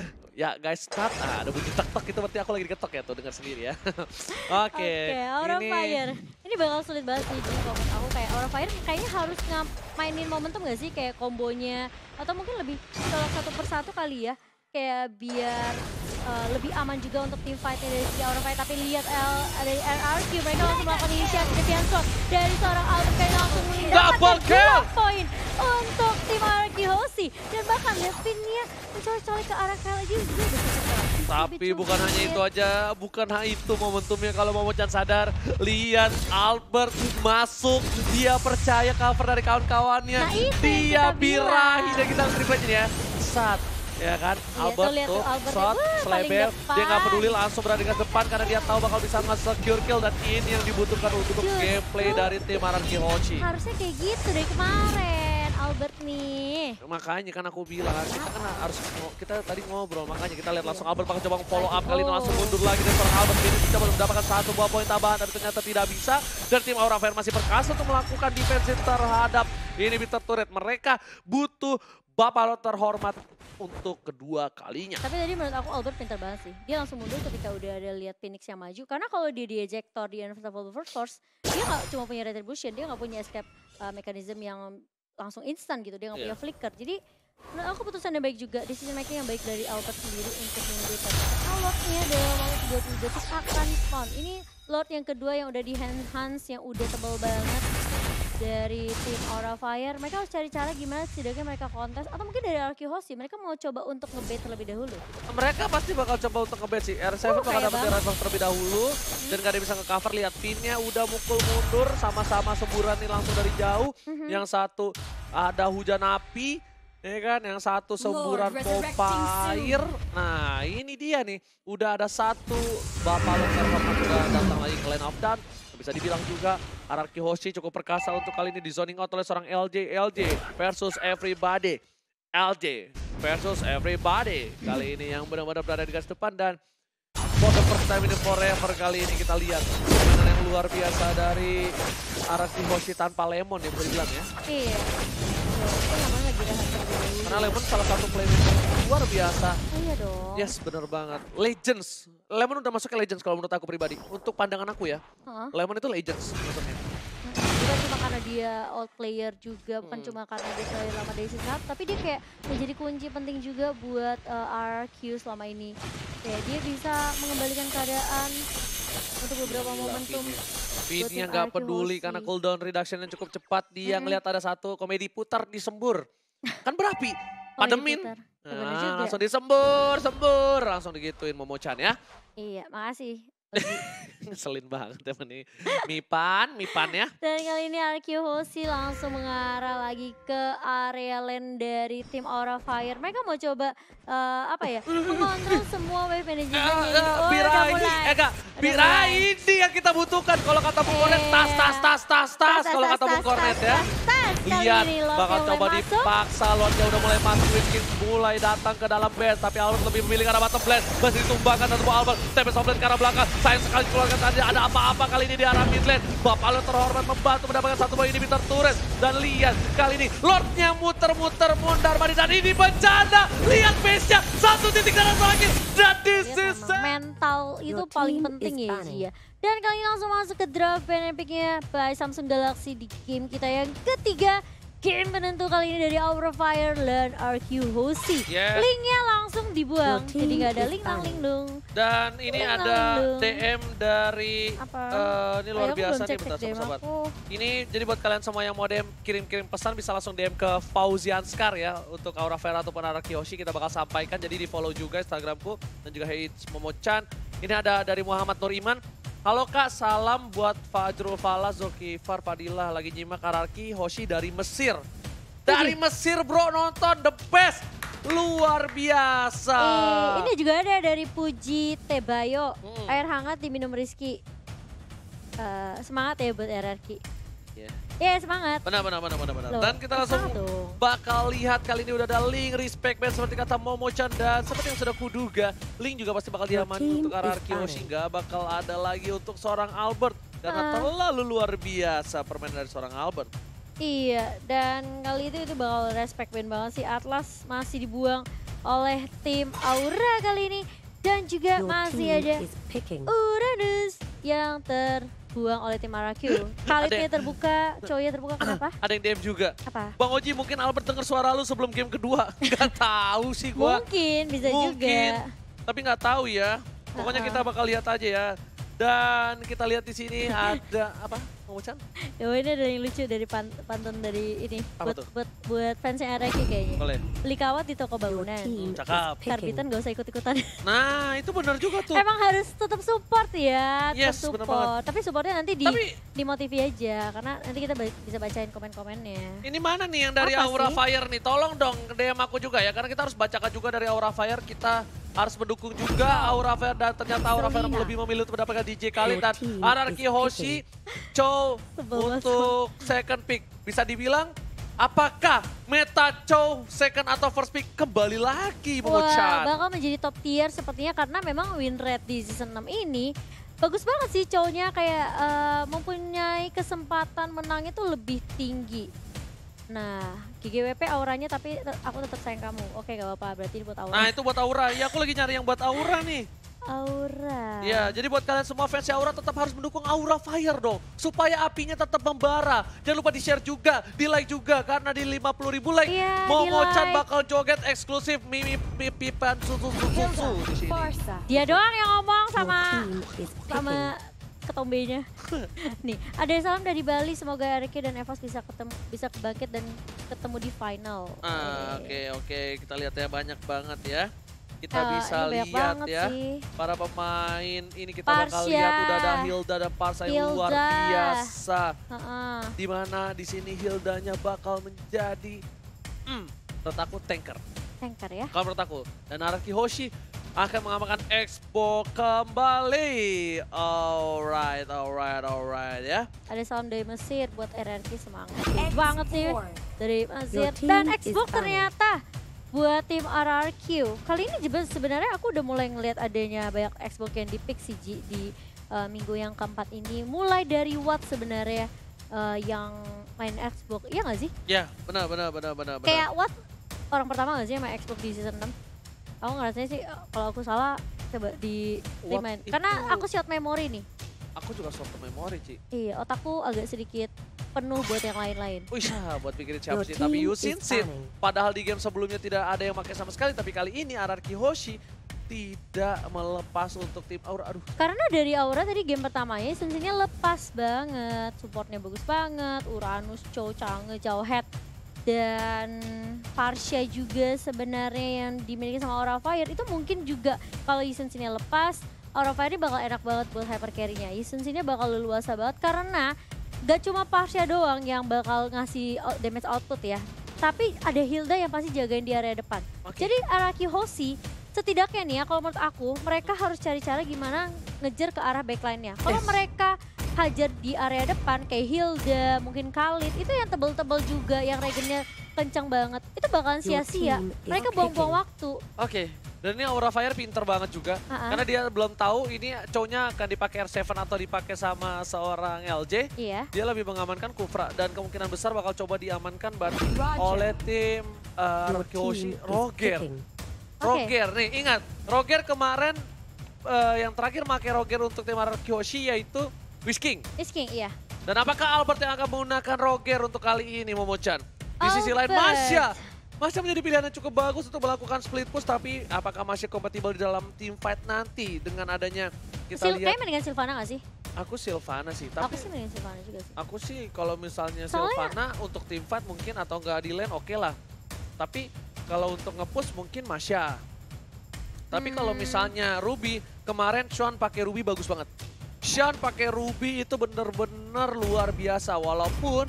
Ya guys, start. Ah, ada bunyi tek-tek itu berarti aku lagi diketok ya tuh, dengar sendiri ya. Oke, Oke, Aura ini Fire. Ini bakal sulit banget sih jadi kalau menurut aku kayak Aura Fire kayaknya harus mainin momentum gak sih kayak kombonya atau mungkin lebih salah satu persatu kali ya. Kayak biar uh, lebih aman juga untuk tim fight dari si Aura Fire. Tapi lihat L dari R R Q mereka langsung melakukan inisiatif defense sword dari seorang Albert kayak langsung mendapatkan dua poin untuk tim Anarchy Hoshi. Dan bahkan lihat pinnya mencolek-colek ke arah Kyle juga. Tapi bukan hanya itu aja, bukan hanya itu momentumnya kalau Momo-chan sadar. Lihat Albert masuk, dia percaya cover dari kawan-kawannya. Nah, itu dia yang kita birahi bilang. dan kita replay ya. Sat. Ya kan, Iya, Albert tuh lihat tuh, tuh Albert shot, tuh, wah, paling selebel, depan. dia nggak peduli langsung berada di depan karena dia tahu bakal bisa nge-secure kill dan ini yang dibutuhkan untuk Justru gameplay dari tim Anarchy Hoshi. harusnya kayak gitu dari kemarin Albert nih. Makanya kan aku bilang, kita kan harus, kita tadi ngobrol, makanya kita lihat langsung Albert bakal coba follow up kali ini langsung mundur lagi dan seorang Albert ini coba mendapatkan satu buah poin tambahan tapi ternyata tidak bisa. Dan tim Aura Fire masih perkasa untuk melakukan defensive terhadap inhibitor turret. Mereka butuh Bapalo terhormat untuk kedua kalinya. Tapi tadi menurut aku Albert pintar banget sih. Dia langsung mundur ketika udah ada lihat Phoenix yang maju. Karena kalau dia di ejector di Unstoppable Force, dia nggak cuma punya retribution, dia nggak punya escape uh, mechanism yang langsung instan gitu. Dia nggak Yeah. punya flicker. Jadi menurut aku keputusan yang baik juga, decision making yang baik dari Albert sendiri untuk mundur. Karena Lord-nya dalam waktu dua puluh detik akan spawn. Ini Lord yang kedua yang udah di enhance, yang udah tebal banget. Dari tim Aura Fire, mereka harus cari cara gimana setidaknya mereka kontes. Atau mungkin dari Anarchy Hoshi, mereka mau coba untuk nge-bait terlebih dahulu. Mereka pasti bakal coba untuk nge-bait sih. R tujuh Oh, bakal kayak dapat banget. revive terlebih dahulu. Hmm. Dan gak ada yang bisa nge-cover. Lihat pinnya udah mukul mundur. Sama-sama semburan nih langsung dari jauh. Mhm. Yang satu ada hujan api. Ya kan, yang satu semburan pompa air. Nah ini dia nih. Udah ada satu Bapalo terhormat udah datang lagi ke Lane of Dawn. Bisa dibilang juga Anarchy Hoshi cukup perkasa untuk kali ini di zoning out oleh seorang L J. L J versus everybody. L J versus everybody. Kali ini yang benar-benar berada di garis depan dan for the first time in forever kali ini kita lihat permainan yang luar biasa dari Anarchy Hoshi tanpa Lemon ya bisa dibilang ya. Iya. Itu namanya lagi rehat terlebih dahulu. Karena Lemon salah satu playmaker luar biasa. Oh iya dong. Yes, bener banget. Legends. Lemon udah masuk ke Legends kalau menurut aku pribadi. Untuk pandangan aku ya, Heeh. Lemon itu Legends maksudnya. Bukan cuma karena dia old player juga, bukan Hmm. cuma karena dia player lama dari season satu, tapi dia kayak menjadi kunci penting juga buat uh, R Q selama ini. Kayak dia bisa mengembalikan keadaan untuk beberapa momentum. Feednya tim nggak Anarchy peduli Hoshi. karena cooldown reduction-nya cukup cepat. Dia Mm-mm. ngelihat ada satu komedi putar disembur. Kan berapi. Oh, Pademin. diputar. Ya, bener Nah, juga. langsung disembur, sembur. Langsung digituin Momo-chan ya. Iya, makasih. Ngeselin banget temen ini. Mipan, Mipan ya. Dan kali ini Anarchy Hoshi langsung mengarah lagi ke area lane dari tim Aura Fire. Mereka mau coba eh, apa ya, mengontrol semua wave manajemennya ini. Oh, Bira udah ini, mulai. eh enggak, Udah Bira mulai. ini yang kita butuhkan. Kalau kata Bung Kornet, tas, tas, tas, tas, tas. Kalau kata Bung Kornet ya. Lihat, Lihat, bakal coba dipaksa. Lordnya udah mulai masuk, Winskin mulai datang ke dalam base. Tapi Albert lebih memilih ke arah bottom lane. Masih ditumbangkan dan semua Albert. Tempest of lane ke arah belakang. Sayang sekali keluarkan tadi ada apa-apa kali ini di arah mid lane. Bapalo terhormat membantu mendapatkan satu buah inhibitor turret. Dan lihat kali ini Lordnya muter-muter mundar mandir. Dan ini bencana. Lihat base-nya. Satu titik darah terakhir. Dan this Lihat is memang mental itu Your paling team penting is ya banning. Ji ya. Dan kali ini langsung masuk ke drop pen epicnya by Samsung Galaxy di game kita yang ketiga. Game penentu kali ini dari Aura Fire dan R Q Hoshi. Yeah. Linknya langsung dibuang, jadi nggak ada link lang link dong. Dan ini Link ada lang, D M dari, Apa? uh, ini luar Ayo, aku biasa belum nih cek bentar D M sobat. aku. Ini jadi buat kalian semua yang mau D M kirim-kirim pesan bisa langsung D M ke Fauzianskar ya. Untuk Aura Fire ataupun R Q Hoshi kita bakal sampaikan, jadi di follow juga Instagramku dan juga Hey It's Momo-chan. Ini ada dari Muhammad Nur Iman. Halo Kak, salam buat Fajrul Fala, Zulkifar, Fadilah, lagi nyimak R Q Hoshi dari Mesir. Dari Mesir bro, nonton the best, luar biasa. Eh, ini juga ada dari Puji Tebayo, Hmm. air hangat diminum Rizky. Eh, semangat ya buat R R Q. Yeah. Ya semangat. Benar, benar, benar, benar, benar. Loh, Dan kita langsung semangat dong. bakal lihat kali ini udah ada link respect band seperti kata Momo-chan dan seperti yang sudah kuduga, link juga pasti bakal diamani untuk R R Q Hoshi, nggak bakal ada lagi untuk seorang Albert karena Ah. terlalu luar biasa permainan dari seorang Albert. Iya, dan kali itu itu bakal respect band banget sih. Atlas masih dibuang oleh tim Aura kali ini. Dan juga masih ada Uranus yang terbuang oleh tim R R Q. Kalitnya terbuka, cowoknya terbuka, kenapa? Ada yang D M juga. Apa? Bang Oji, mungkin Albert denger suara lu sebelum game kedua. Gak tahu sih gua. Mungkin, bisa Mungkin. juga. Tapi nggak tahu ya. Pokoknya Uh-uh. kita bakal lihat aja ya. Dan kita lihat di sini ada apa? Momo-chan? Ya ini ada yang lucu dari pan- pantun dari ini. Apa buat, tuh? buat buat fansnya R R Q kayaknya. Boleh. Beli kawat di toko bangunan. Hmm, cakep. Karbitan gak usah ikut-ikutan. Nah, itu benar juga tuh. Emang harus tetap support ya, tetap Yes, bener support. Tapi supportnya nanti di Tapi- di motivi aja, karena nanti kita ba- bisa bacain komen-komennya. Ini mana nih yang dari Apa Aura sih? Fire nih? Tolong dong D M aku juga ya, karena kita harus bacakan juga dari Aura Fire. Kita harus mendukung juga Aura Fire dan ternyata Aura Fire lebih memilih untuk mendapatkan D J Khalid dan R R Q Hoshi. Chow Sebel untuk second pick. Bisa dibilang apakah meta Chow second atau first pick kembali lagi Wah, Momo-chan? bakal menjadi top tier sepertinya karena memang win rate di season enam ini bagus banget sih cowoknya, kayak eh, mempunyai kesempatan menang itu lebih tinggi. Nah, G G W P auranya tapi te- aku tetap sayang kamu. Oke, gak apa-apa, berarti ini buat Aura. Nah itu buat Aura, ya aku lagi nyari yang buat Aura nih. Aura. Ya, jadi buat kalian semua fans Aura tetap harus mendukung Aura Fire dong. Supaya apinya tetap membara. Jangan lupa di-share juga, di-like juga. Karena di lima puluh ribu like, Iya, Momo-chan di-like. bakal joget eksklusif Mimi Pipan susu-susu di sini. Dia doang yang ngomong sama sama ketombenya. Nih, ada salam dari Bali, semoga R Q dan Evos bisa ketemu bisa kebangkit dan ketemu di final. Ah, Eh, Oke, oke. Kita lihat ya, banyak banget ya. Kita eh, bisa ini banyak lihat banget ya. sih. Para pemain ini kita bakal Parsha. lihat udah ada Hilda dan Parsa yang luar Hilda. biasa. Heeh. Di mana di sini Hildanya bakal menjadi hmm, menurut aku tanker. Tanker ya. Kalau menurut aku. Dan R Q Hoshi akan mengamankan Expo kembali. Alright, alright, alright ya. Ada salam dari Mesir buat R R Q, semangat banget sih dari Mesir. Your team Dan is Xbox fine. ternyata buat tim R R Q. Kali ini juga sebenarnya aku udah mulai ngelihat adanya banyak Xbox yang di-pick sih Ji, di uh, minggu yang keempat ini. Mulai dari Watt sebenarnya uh, yang main Xbox, iya gak sih? Ya, benar, benar, benar, benar. benar. Kayak Watt orang pertama gak sih yang main Xbox di season enam? Aku ngerasanya sih uh, kalau aku salah coba di Watt remind. itu- Karena aku short memory nih. Aku juga short memory, Ci. Iya, otakku agak sedikit penuh buat yang lain-lain. Wih, ya, buat pikirin siapa Your sih. Tapi team Yusin is Sin, stunning. padahal di game sebelumnya tidak ada yang pakai sama sekali. Tapi kali ini R R Q Hoshi tidak melepas untuk tim Aura. Aduh, Karena dari Aura tadi game pertamanya sebenarnya lepas banget, supportnya bagus banget, Uranus, Chow, Chang'e, Jauhead, dan Parsha juga sebenarnya yang dimiliki sama Aura Fire itu mungkin juga kalau Yisen Sinnya lepas, Aura Fire ini bakal enak banget buat hyper carry-nya. Yisen Sinnya bakal leluasa banget karena gak cuma Parsha doang yang bakal ngasih out- damage output ya, tapi ada Hilda yang pasti jagain di area depan. Oke. Jadi R R Q Hoshi setidaknya nih ya kalau menurut aku mereka harus cari cara gimana ngejar ke arah backline-nya. Kalau Yes. mereka hajar di area depan kayak Hilda, mungkin Khalid, itu yang tebel-tebel juga, yang regennya kencang banget, itu bakalan Your sia-sia. team is Mereka buang-buang picking. waktu. Oke, dan ini Aura Fire pinter banget juga. Ha-ha. Karena dia belum tahu ini cownya akan dipakai R tujuh atau dipakai sama seorang L J. Iya. Dia lebih mengamankan Kufra dan kemungkinan besar bakal coba diamankan berarti oleh tim uh, Your Kyoshi team is Roger. picking. Oke. Roger nih, ingat Roger kemarin uh, yang terakhir pakai Roger untuk tim Ararki Hoshi yaitu Whisking. Whisking, iya. Dan apakah Albert yang akan menggunakan Roger untuk kali ini, Momo-chan? Di sisi lain, Albert. Masya. Masya menjadi pilihan yang cukup bagus untuk melakukan split push, tapi apakah Masya kompatibel di dalam team fight nanti dengan adanya kita Sil lihat? Kayaknya mendingan Sylvana gak sih? Aku Sylvana sih, Aku tapi sih mendingan Sylvana juga sih. aku sih kalau misalnya Soalnya- Sylvana untuk team fight mungkin atau enggak di lane oke lah. Tapi kalau untuk nge-push mungkin Masya. Tapi kalau Hmm. misalnya Ruby, kemarin Sean pakai Ruby bagus banget. Sean pakai Ruby itu bener-bener luar biasa walaupun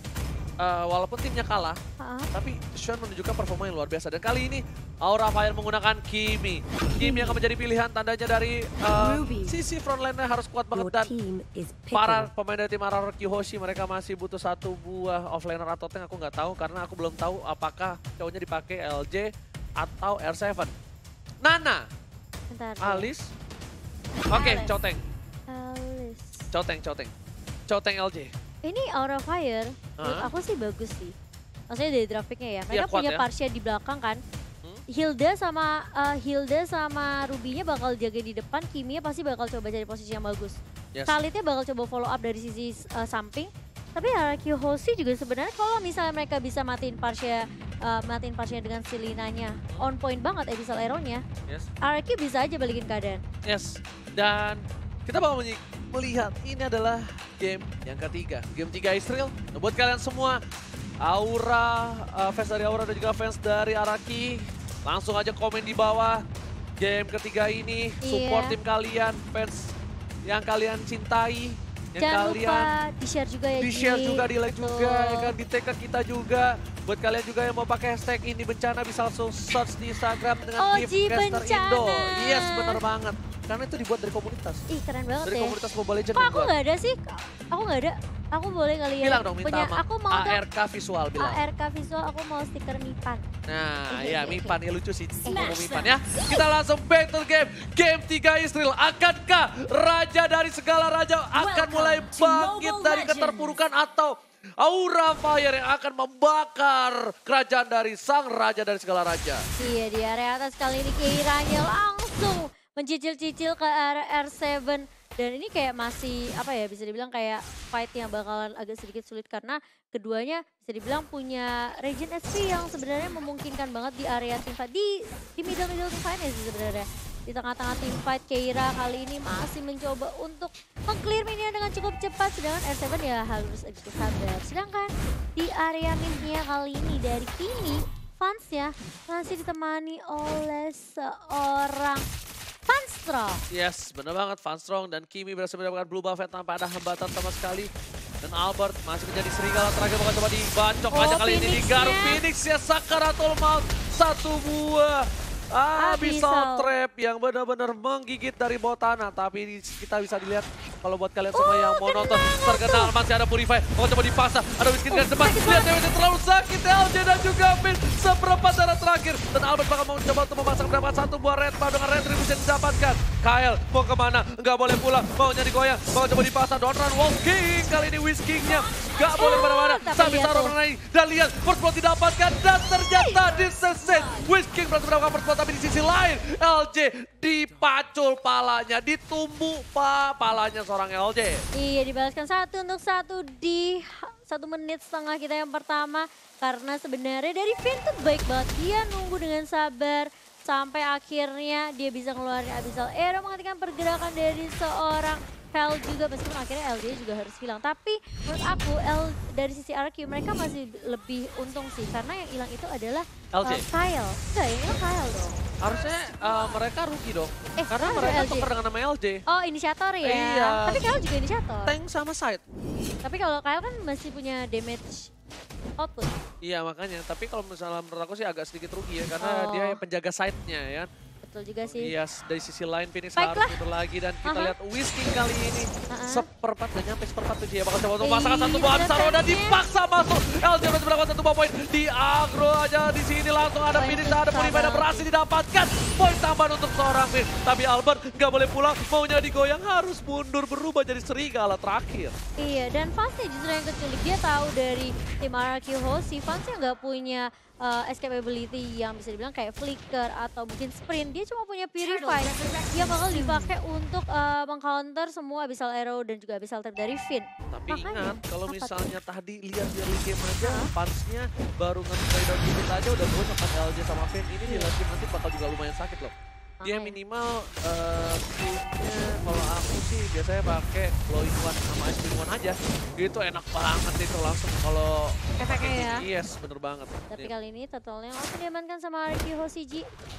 uh, walaupun timnya kalah, Ha-ha. tapi Sean menunjukkan performa yang luar biasa. Dan kali ini Aura Fire menggunakan Kimi. Kimi akan menjadi pilihan tandanya dari uh, Ruby. sisi frontline-nya harus kuat banget. Your Dan team is para picking. pemain dari tim Ararki Hoshi mereka masih butuh satu buah offlaner atau tank, aku nggak tahu karena aku belum tahu apakah cowoknya dipakai L J atau R tujuh. Nana, Bentar. deh. Alice. Oke, Alice. Coteng. Alice. Coteng, Coteng. Coteng L J. Ini Aura Fire, menurut Hah? aku sih bagus sih. Maksudnya dari grafiknya ya. Mereka Iya, kuat punya ya. Parsia di belakang kan. Hmm? Hilda sama uh, Hilda sama Ruby-nya bakal jaga di depan, Kimi-nya pasti bakal coba cari posisi yang bagus. Yes. Khalid-nya bakal coba follow up dari sisi uh, samping. Tapi Ararki Hoshi juga sebenarnya kalau misalnya mereka bisa matiin Parsia, uh, matiin Parsia dengan Selinanya, on point banget Abyssal Arrow-nya. Yes. Ararki bisa aja balikin keadaan. Yes. Dan kita bakal menyi- melihat ini adalah game yang ketiga. Game tiga Israel. Nah, buat kalian semua, Aura, uh, fans dari Aura dan juga fans dari Araki, langsung aja komen di bawah. Game ketiga ini, support Iya. tim kalian, fans yang kalian cintai, yang Jangan kalian lupa di-share juga ya, di share Ji. juga, di like Betul. juga, ya kan, di tag ke kita juga. Buat kalian juga yang mau pakai hashtag ini bencana bisa langsung search di Instagram dengan Oji Giftcaster Bencana. Indo. Yes, bener banget. Karena itu dibuat dari komunitas. Ih keren banget Dari ya. komunitas Mobile Legends Kok yang aku buat. nggak ada sih? Aku nggak ada. Aku boleh kali ya. Bilang dong, minta punya, sama aku mau A dong R K Visual bilang. A R K visual, aku mau stiker Mipan. Nah, Oke, ya oke, Mipan ya lucu sih. Smash. Ngomong Mipan ya. Kita langsung back to game. Game tiga Israel. Akankah Raja dari segala raja akan mulai Welcome to bangkit Mobile dari Legends. keterpurukan atau Aura Fire yang akan membakar kerajaan dari sang raja dari segala raja? Iya di area atas kali ini Keiranya langsung mencicil-cicil ke area R tujuh. Dan ini kayak masih apa ya bisa dibilang kayak fight yang bakalan agak sedikit sulit karena keduanya bisa dibilang punya regen S P yang sebenarnya memungkinkan banget di area team fight. Di, di middle-middle team fight sih sebenarnya. Di tengah-tengah team fight Keira kali ini masih mencoba untuk meng-clear minion dengan cukup cepat. Sedangkan R tujuh ya harus agak sabar. Sedangkan di area mid-nya kali ini dari Kimi, fansnya masih ditemani oleh seorang Funstrong. Yes, bener banget. Funstrong dan Kimi berhasil mendapatkan blue buff tanpa ada hambatan sama sekali. Dan Albert masih menjadi serigala terakhir bakal coba dibacok Oh, aja kali ini di Phoenix-nya. Garuk Phoenix ya, Sakaratul Maut. Satu buah. Ah, bisa Abyssal. trap yang benar-benar menggigit dari bawah tanah. Tapi di- kita bisa dilihat kalau buat kalian semua Oh, yang mau nonton tenang terkenal masih ada Purify. Mau coba dipaksa, ada Whisky dengan Oh, cepat. sakit Lihat banget. Dewi terlalu sakit, L J dan juga Finn seperempat darah terakhir. Dan Albert bakal mau coba untuk memasang mendapatkan satu buah red bar dengan retribution didapatkan. Kyle mau kemana? Nggak boleh pulang, maunya digoyang, mau coba dipaksa. Don't run, Wolf King. Kali ini Whisky-nya nggak boleh kemana-mana. tapi Sampai lihat taruh tuh. mengenai dan lihat first blood didapatkan dan ternyata diseset. Whisky berhasil mendapatkan first blood tapi di sisi lain L J dipacul palanya, ditumbuh pa palanya seorang L J. Iya dibalaskan satu untuk satu di satu menit setengah kita yang pertama. Karena sebenarnya dari Finn tuh baik banget. Dia nunggu dengan sabar sampai akhirnya dia bisa ngeluarin Abyssal Arrow menghentikan pergerakan dari seorang Hell juga. Meskipun akhirnya L J juga harus hilang. Tapi menurut aku L, dari sisi R Q mereka masih lebih untung sih. Karena yang hilang itu adalah L J. uh, Kyle. Enggak yang hilang Kyle dong. Harusnya uh, mereka rugi dong. Eh, Karena ada mereka L J. tuker dengan nama L J. Oh inisiator ya. Iya. Tapi Kyle juga inisiator. Tank sama side. Tapi kalau Kyle kan masih punya damage output. Iya makanya, tapi kalau misalnya menurut aku sih agak sedikit rugi ya. Karena Oh. dia penjaga side-nya ya. Betul juga sih. Iya, dari sisi lain Phoenix Baiklah. harus mundur lagi dan kita Aha. lihat Whisky kali ini Aha. seperempat dan nyampe seperempat tuh dia bakal coba untuk Ih, memasangkan satu buah Abyssal Arrow dan beratnya. dipaksa masuk. L J masih mendapatkan satu buah poin di agro aja di sini langsung ada Poin Phoenix, ada susah Purify dan banget. berhasil didapatkan poin tambahan untuk seorang Finn. Tapi Albert nggak boleh pulang, maunya digoyang harus mundur berubah jadi serigala terakhir. Iya, dan fansnya justru yang keculik. Dia tahu dari tim R Q Hoshi, fansnya nggak punya uh, escapability yang bisa dibilang kayak flicker atau mungkin sprint. Dia cuma punya purify yang bakal dipakai untuk uh, mengcounter semua abyssal arrow dan juga abyssal trap dari Finn. Tapi Makanya, ingat, kalau apa misalnya tadi lihat di early game aja, fansnya baru nge-spray down dikit aja udah gue sempat L J sama Finn. Ini di late game nanti bakal juga lumayan sakit loh. Dia Makanya. minimal uh, punya, kalau aku sih biasanya pakai glowing one sama ice one aja. Itu enak banget itu langsung kalau Efeknya ya. Yes, bener banget. Tapi kali ini totalnya langsung diamankan sama Arki Hosiji.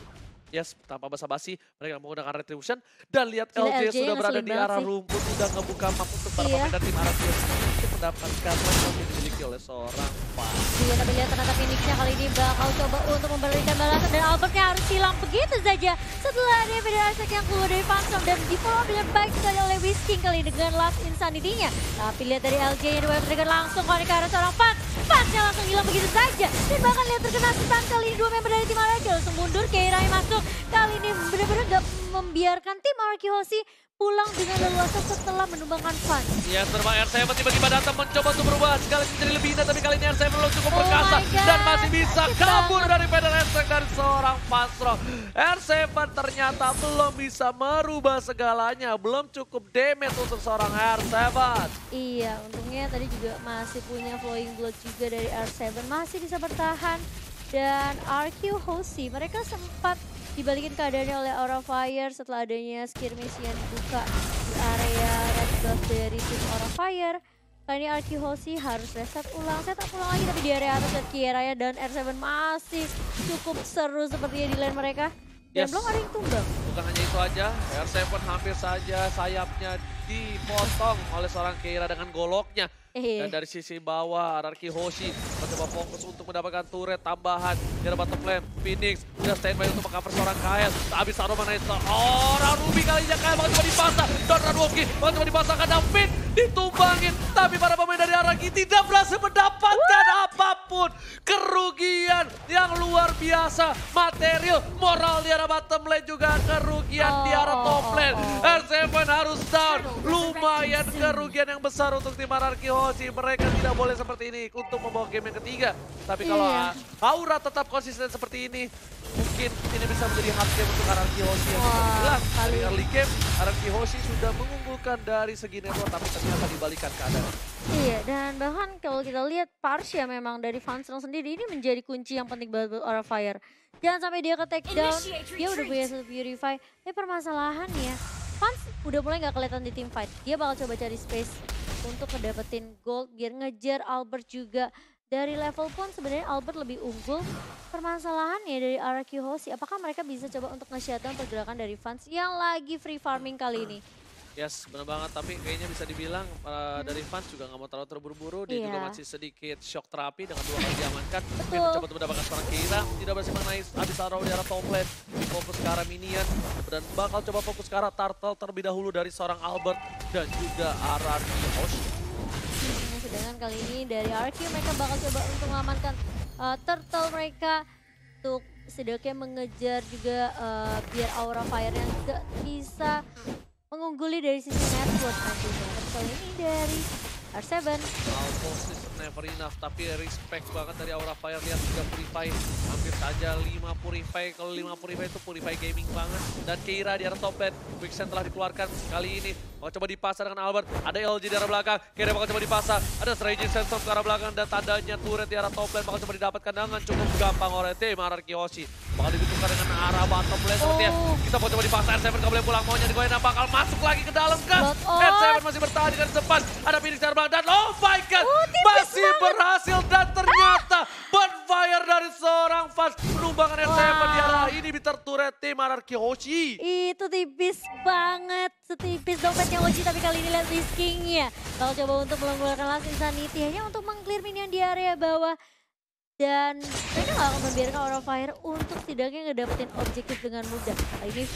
Yes, tanpa basa-basi mereka menggunakan retribution dan lihat Gila, L J L J sudah berada ngeselin di banget arah sih. rumput, udah ngebuka map untuk para Iya. pemain dari tim Arab untuk mendapatkan poin yang dimiliki oleh seorang Fan. Iya, tapi lihat ternyata Phoenix-nya kali ini bakal coba untuk memberikan balasan dan Albertnya harus hilang begitu saja. Setelah ada Fede Arsek yang keluar dari Phantom dan di follow up dengan baik sekali oleh Whisking kali dengan last insanity-nya. Tapi lihat dari L J yang di trigger langsung kali ke arah seorang Fans. Fansnya langsung hilang begitu saja. Dan bahkan lihat terkena stun kali ini dua member dari tim Araki langsung mundur. Keira yang masuk kali ini benar-benar gak membiarkan tim Araki Hoshi pulang dengan leluasa setelah menumbangkan Fans. Ya, terbang R tujuh tiba-tiba datang mencoba untuk berubah sekali menjadi lebih indah, tapi kali ini R tujuh belum cukup Oh perkasa my God, dan masih bisa sakit kabur banget. dari Feder Arsek dari seorang Fastro. R tujuh ternyata belum bisa merubah segalanya, belum cukup damage untuk seorang R tujuh. Iya, untungnya tadi juga masih punya flowing blood juga dari R tujuh, masih bisa bertahan. Dan R Q Hoshi, mereka sempat dibalikin keadaannya oleh Aura Fire setelah adanya skirmish yang dibuka di area red buff dari tim Aura Fire. Kali ini R Q Hoshi harus reset ulang, setup ulang lagi tapi di area atas dan Kieraya dan R tujuh masih cukup seru sepertinya di lane mereka. Dan Yes. belum ada yang tumbang. Bukan hanya itu aja, R tujuh hampir saja sayapnya dipotong oleh seorang Keira dengan goloknya. Eh, Dan dari sisi bawah, Araki Hoshi mencoba fokus untuk mendapatkan turret tambahan. Di arah bottom lane, Phoenix sudah standby untuk mengcover seorang Kael. Tapi Saro mana itu? Orang Ruby kali ini Kael bakal coba dipasang. Dan Radwoki bakal coba dipasangkan dan Finn ditumbangin. Tapi para pemain dari Araki tidak berhasil mendapatkan apapun. Kerugian yang luar biasa. Material, moral di arah bottom lane juga kerugian di arah Oh, top oh, lane. oh. R tujuh harus down. Lumayan kerugian yang besar untuk tim Araki Hoshi. Mereka tidak boleh seperti ini untuk membawa game yang ketiga. Tapi kalau Iya. Aura tetap konsisten seperti ini, mungkin ini bisa menjadi hard game untuk Araki Hoshi. Yang Wah, kita bilang dari kali- early game, Araki Hoshi sudah mengunggulkan dari segi network, tapi ternyata dibalikan keadaan. Iya, dan bahkan kalau kita lihat Parsha memang dari Fansel sendiri ini menjadi kunci yang penting banget buat Aura Fire. Jangan sampai dia ke take down, dia udah punya satu purify. Tapi permasalahannya, Fans udah mulai gak kelihatan di team fight. Dia bakal coba cari space untuk ngedapetin gold biar ngejar Albert juga. Dari level pun sebenarnya Albert lebih unggul. Permasalahannya dari Araki Hoshi, apakah mereka bisa coba untuk nge-shutdown pergerakan dari Fans yang lagi free farming kali ini? Yes, benar banget. Tapi kayaknya bisa dibilang uh, dari fans juga nggak mau terlalu terburu-buru. Dia Iya. juga masih sedikit shock terapi dengan dua kali diamankan. Dia Betul. mencoba untuk mendapatkan seorang Keira. Tidak berhasil mengenai abis arrow di arah top lane. Fokus ke arah minion. Dan bakal coba fokus ke arah turtle terlebih dahulu dari seorang Albert. Dan juga Araki Hoshi. Hmm, sedangkan kali ini dari R Q mereka bakal coba untuk mengamankan uh, turtle mereka. Untuk setidaknya mengejar juga uh, biar Aura Fire-nya gak bisa mengungguli dari sisi network nantinya. Tapi kali ini dari R tujuh. Almost is never enough, tapi respect banget dari Aura Fire. Lihat juga Purify, hampir saja lima Purify. Kalau lima Purify itu Purify gaming banget. Dan Keira di arah top lane, Quicksand telah dikeluarkan kali ini. Mau coba dipasang dengan Albert, ada L J di arah belakang, Keira bakal coba dipasang. Ada Raging Sandstorm ke arah belakang dan tandanya turret di arah top lane bakal coba didapatkan dengan cukup gampang oleh tim Araki Hoshi. Bakal dibutuhkan dengan arah bottom lane sepertinya. Oh. Kita mau coba dipasang, R tujuh gak boleh pulang, maunya digoyang bakal masuk lagi ke dalam kan. Lot on. R tujuh masih bertahan dengan sempat. Ada Phoenix di arah belakang dan oh my god, Oh, tipis masih banget. berhasil dan ternyata bonfire dari seorang fans menumbangkan R tujuh Wow. di arah ini di turret tim Araki Hoshi. Itu tipis banget, setipis dompetnya Oji, tapi kali ini lihat Whisking-nya. Bakal coba untuk mengeluarkan last insanity hanya untuk meng-clear minion di area bawah. Dan mereka gak akan membiarkan Aura Fire untuk setidaknya ngedapetin objektif dengan mudah. Kali ini Finn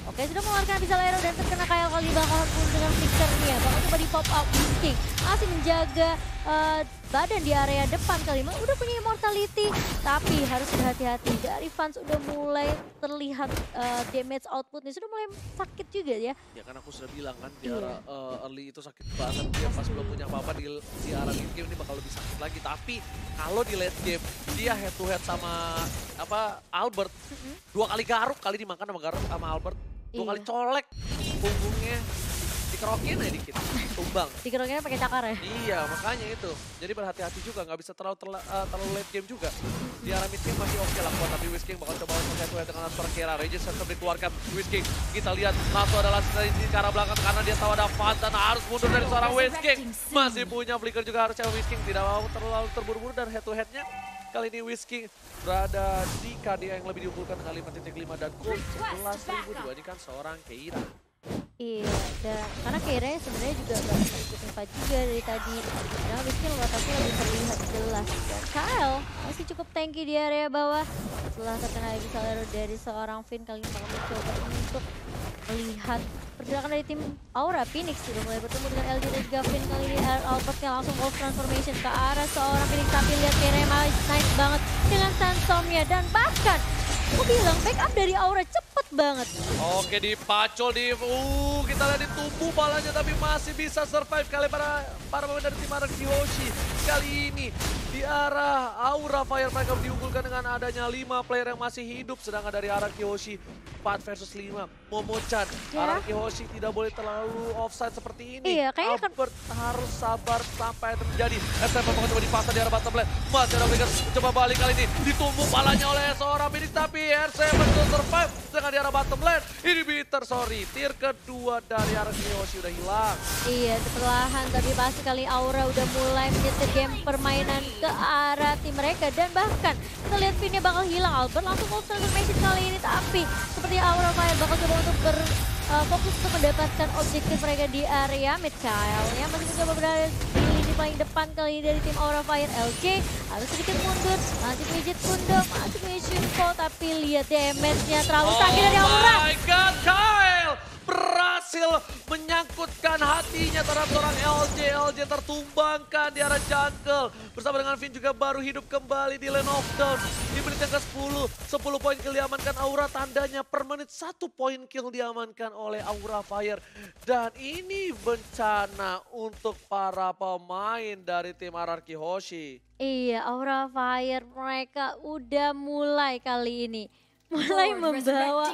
Oke, sudah mengeluarkan Abyssal Arrow dan terkena kayak kali bakal pun dengan flickernya. Bakal coba di pop up King. Masih menjaga uh, badan di area depan kali. Udah punya immortality, tapi harus berhati-hati. Dari fans udah mulai terlihat uh, damage outputnya. Sudah mulai sakit juga ya. Ya kan aku sudah bilang kan, di arah uh, early itu sakit banget. Dia pas belum punya apa-apa di, di arah mid game ini bakal lebih sakit lagi. Tapi kalau di late game, dia head to head sama apa Albert. Mm-hmm. Dua kali garuk, kali dimakan sama garuk sama Albert. Dua iya. kali colek punggungnya. Dikerokin aja dikit, tumbang. Dikerokinnya pakai cakar ya? Iya, makanya itu. Jadi berhati-hati juga, nggak bisa terlalu terla, uh, terlalu late game juga. Di arah mid game masih oke okay lah kuat, tapi Wizking bakal coba untuk head to head dengan Asper Kera. Regis tetap dikeluarkan Wizking. Kita lihat Nato adalah di arah belakang karena dia tahu ada Fan dan harus mundur dari seorang Wizking. Masih punya flicker juga harusnya Wizking. Tidak mau terlalu terburu-buru dan head to headnya. Kali ini Wizking berada di K D A yang lebih diunggulkan dengan lima titik lima dan gold sebelas ribu dibandingkan seorang Keira. Iya, dan karena Keira sebenarnya juga gak bisa ikutin fight juga dari tadi. Karena Wizking letaknya lebih terlihat jelas. Dan Kyle masih cukup tanky di area bawah. Setelah terkena Abyssal Arrow dari seorang Finn, kali ini bakal mencoba untuk melihat pergerakan dari tim Aura. Phoenix sudah mulai bertemu dengan L G dan juga Finn. Kali ini Albert yang langsung Wolf Transformation ke arah seorang Phoenix. Tapi lihat Keira nice banget dengan Sandstormnya. Dan bahkan aku bilang backup dari Aura cepet banget. Oke, dipacol di uh kita lihat ditumbuh balanya tapi masih bisa survive kali para para pemain dari tim Araki Hoshi. Kali ini di arah Aura Fire mereka diunggulkan dengan adanya lima player yang masih hidup, sedangkan dari Araki Hoshi empat versus lima. Momo-chan, ya. Araki Hoshi tidak boleh terlalu offside seperti ini. Iya, kayaknya Albert kan harus sabar sampai terjadi. S M bakal coba dipasang di arah bottom lane. Masih ada Flicker coba balik kali ini. Ditumbuh balanya oleh seorang Phoenix tapi R C betul survive dengan di arah bottom lane. Ini bitter, sorry. Tier kedua dari Araki Hoshi udah hilang. Iya, perlahan tapi pasti kali Aura udah mulai menyetir game permainan ke arah tim mereka. Dan bahkan kita lihat Finnya bakal hilang. Albert langsung Wolf Transformation kali ini. Tapi seperti Aura Fire bakal coba untuk ber... Uh, fokus untuk mendapatkan objektif mereka di area mid. Kyle yang masih mencoba berada di lini paling depan kali ini dari tim Aura Fire. L J harus sedikit mundur, masih pijit pundak, masih punya Shunko, tapi lihat damage-nya terlalu sakit dari Aura. Oh my god, Kyle berhasil menyangkutkan hatinya terhadap seorang L J. L J tertumbangkan di arah jungle. Bersama dengan Finn juga baru hidup kembali di Lane of Dawn. Di menit yang ke sepuluh, sepuluh poin kill diamankan Aura, tandanya per menit satu poin kill diamankan oleh Aura Fire. Dan ini bencana untuk para pemain dari tim Araki Hoshi. Iya, Aura Fire mereka udah mulai kali ini. Mulai membawa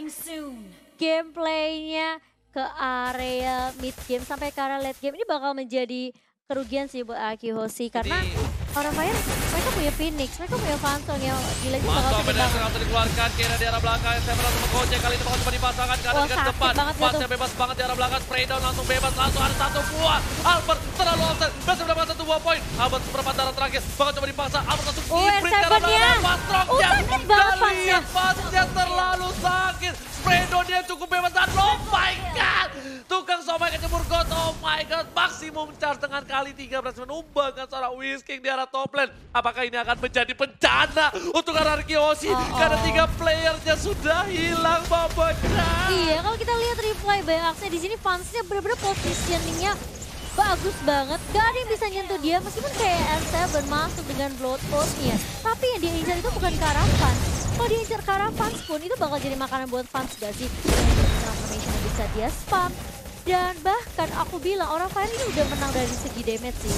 gameplaynya ke area mid game sampai ke area late game. Ini bakal menjadi kerugian sih buat Araki Hoshi karena Aura Fire mereka punya Phoenix, mereka punya Phantom yang gila itu bakal sedih banget. Langsung dikeluarkan Kira di arah belakang, saya langsung mengocek kali ini bakal coba dipasangkan ke arah depan. Pasnya bebas banget di arah belakang, spray down langsung bebas, langsung ada satu buah. Albert terlalu offset, berhasil mendapatkan satu buah poin. Albert seperempat darah terakhir, bakal coba dipasang. Albert langsung sprint ke arah belakang, Pastrongnya. Oh sakit banget pasnya. Pasnya terlalu sakit, spray down dia cukup bebas dan oh my god. Tukang somai kecebur got, oh my god. Maksimum charge dengan kali tiga berhasil menumbangkan seorang Wizking di arah top lane. Apakah ini akan menjadi bencana untuk Araki Hoshi? Oh, oh. Karena tiga playernya sudah hilang, Momo-chan. Iya, kalau kita lihat replay banyak aksinya di sini, fansnya benar-benar positioningnya bagus banget. Gak ada yang bisa nyentuh dia meskipun kayak R tujuh masuk dengan bloodpost-nya. Tapi yang dia incar itu bukan ke arah fans. Kalau dia incar ke arah fans pun itu bakal jadi makanan buat fans gak sih? Transformation yang bisa dia spam. Dan bahkan aku bilang Aura Fire ini udah menang dari segi damage sih.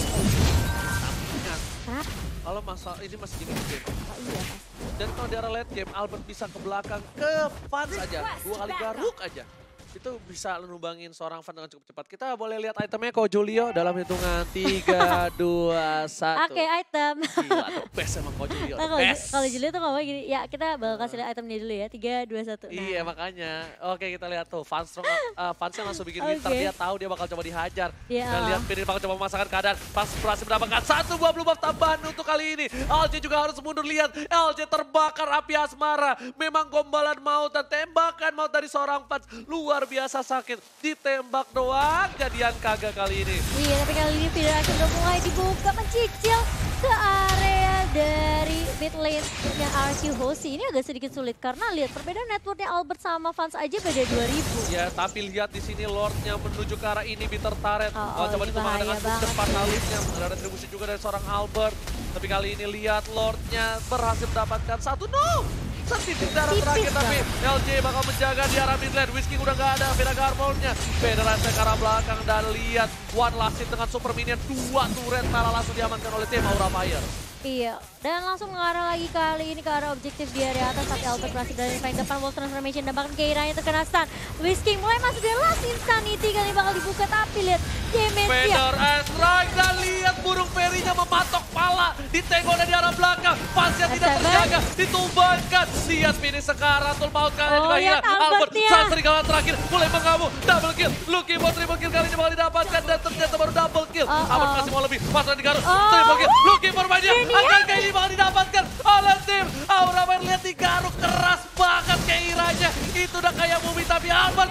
Kenapa? Kalau masalah ini masih gini game. Oh, iya. Dan kalau di arah late game, Albert bisa ke belakang ke fans aja. Dua kali garuk aja. Itu bisa menumbangin seorang fan dengan cukup cepat. Kita boleh lihat itemnya Ko Julio dalam hitungan tiga, dua, satu. Oke, item. Gila, the best emang Ko Julio, nah, the best. Kalau Julio tuh ngomong gini, ya kita bakal kasih lihat itemnya dulu ya, tiga, dua, satu. Nah. Iya makanya, oke kita lihat tuh, fans uh, fansnya langsung bikin winter, okay. Dia tahu dia bakal coba dihajar. Yeah. Dan lihat Pirin bakal coba memasangkan keadaan, pas berhasil mendapatkan satu buah blue buff tambahan untuk kali ini. L J juga harus mundur, lihat L J terbakar api asmara. Memang gombalan maut dan tembakan maut dari seorang fans luar biasa sakit. Ditembak doang jadian kagak kali ini. Iya, tapi kali ini Pirin akan udah mulai dibuka mencicil ke area dari mid lane yang R Q Hoshi ini agak sedikit sulit karena lihat perbedaan networknya Albert sama Fans aja beda dua ribu. Ya, tapi lihat di sini Lordnya menuju ke arah ini bitter turret. Oh, Oh, oh, coba ini dikembangkan dengan bahaya booster banget fatalisnya. Ada retribusi juga dari seorang Albert. Tapi kali ini lihat Lordnya berhasil mendapatkan satu. No! Setitik darah Tipis terakhir tapi banget. L J bakal menjaga di arah mid lane. Whisky udah gak ada, Vega Garbolnya. Federasi ke arah belakang dan lihat One Last Hit dengan super minion. Dua turret malah langsung diamankan oleh tim Aura Fire. Iya, dan langsung mengarah lagi kali ini ke arah objektif di area atas, tapi Albert berhasil dari paling depan. Wolf Transformation dan bahkan Keiranya terkena stun. Whisky mulai masuk dari Last Insanity, kali bakal dibuka, tapi lihat damage-nya. Vader and Strike dan lihat burung perinya mematok pala. Ditengok dari arah belakang, pasnya tidak Seven. terjaga, ditumbankan. Lihat finish sekarang, Tul Maut kalian Oh, juga lihat hilang. Albert, Albertnya. saat serigala terakhir, mulai mengamuk. Double kill, Lucky buat triple kill kali ini bakal didapatkan dan ternyata baru double kill. Oh, Albert oh. masih mau lebih, pasang di garut, Oh. triple kill. Lucky bermainnya, Maniac. akan kayak ini bakal didapatkan oleh tim Aura Fire. Lihat di garut, keras banget Keiranya. Itu udah kayak Mumi tapi Albert,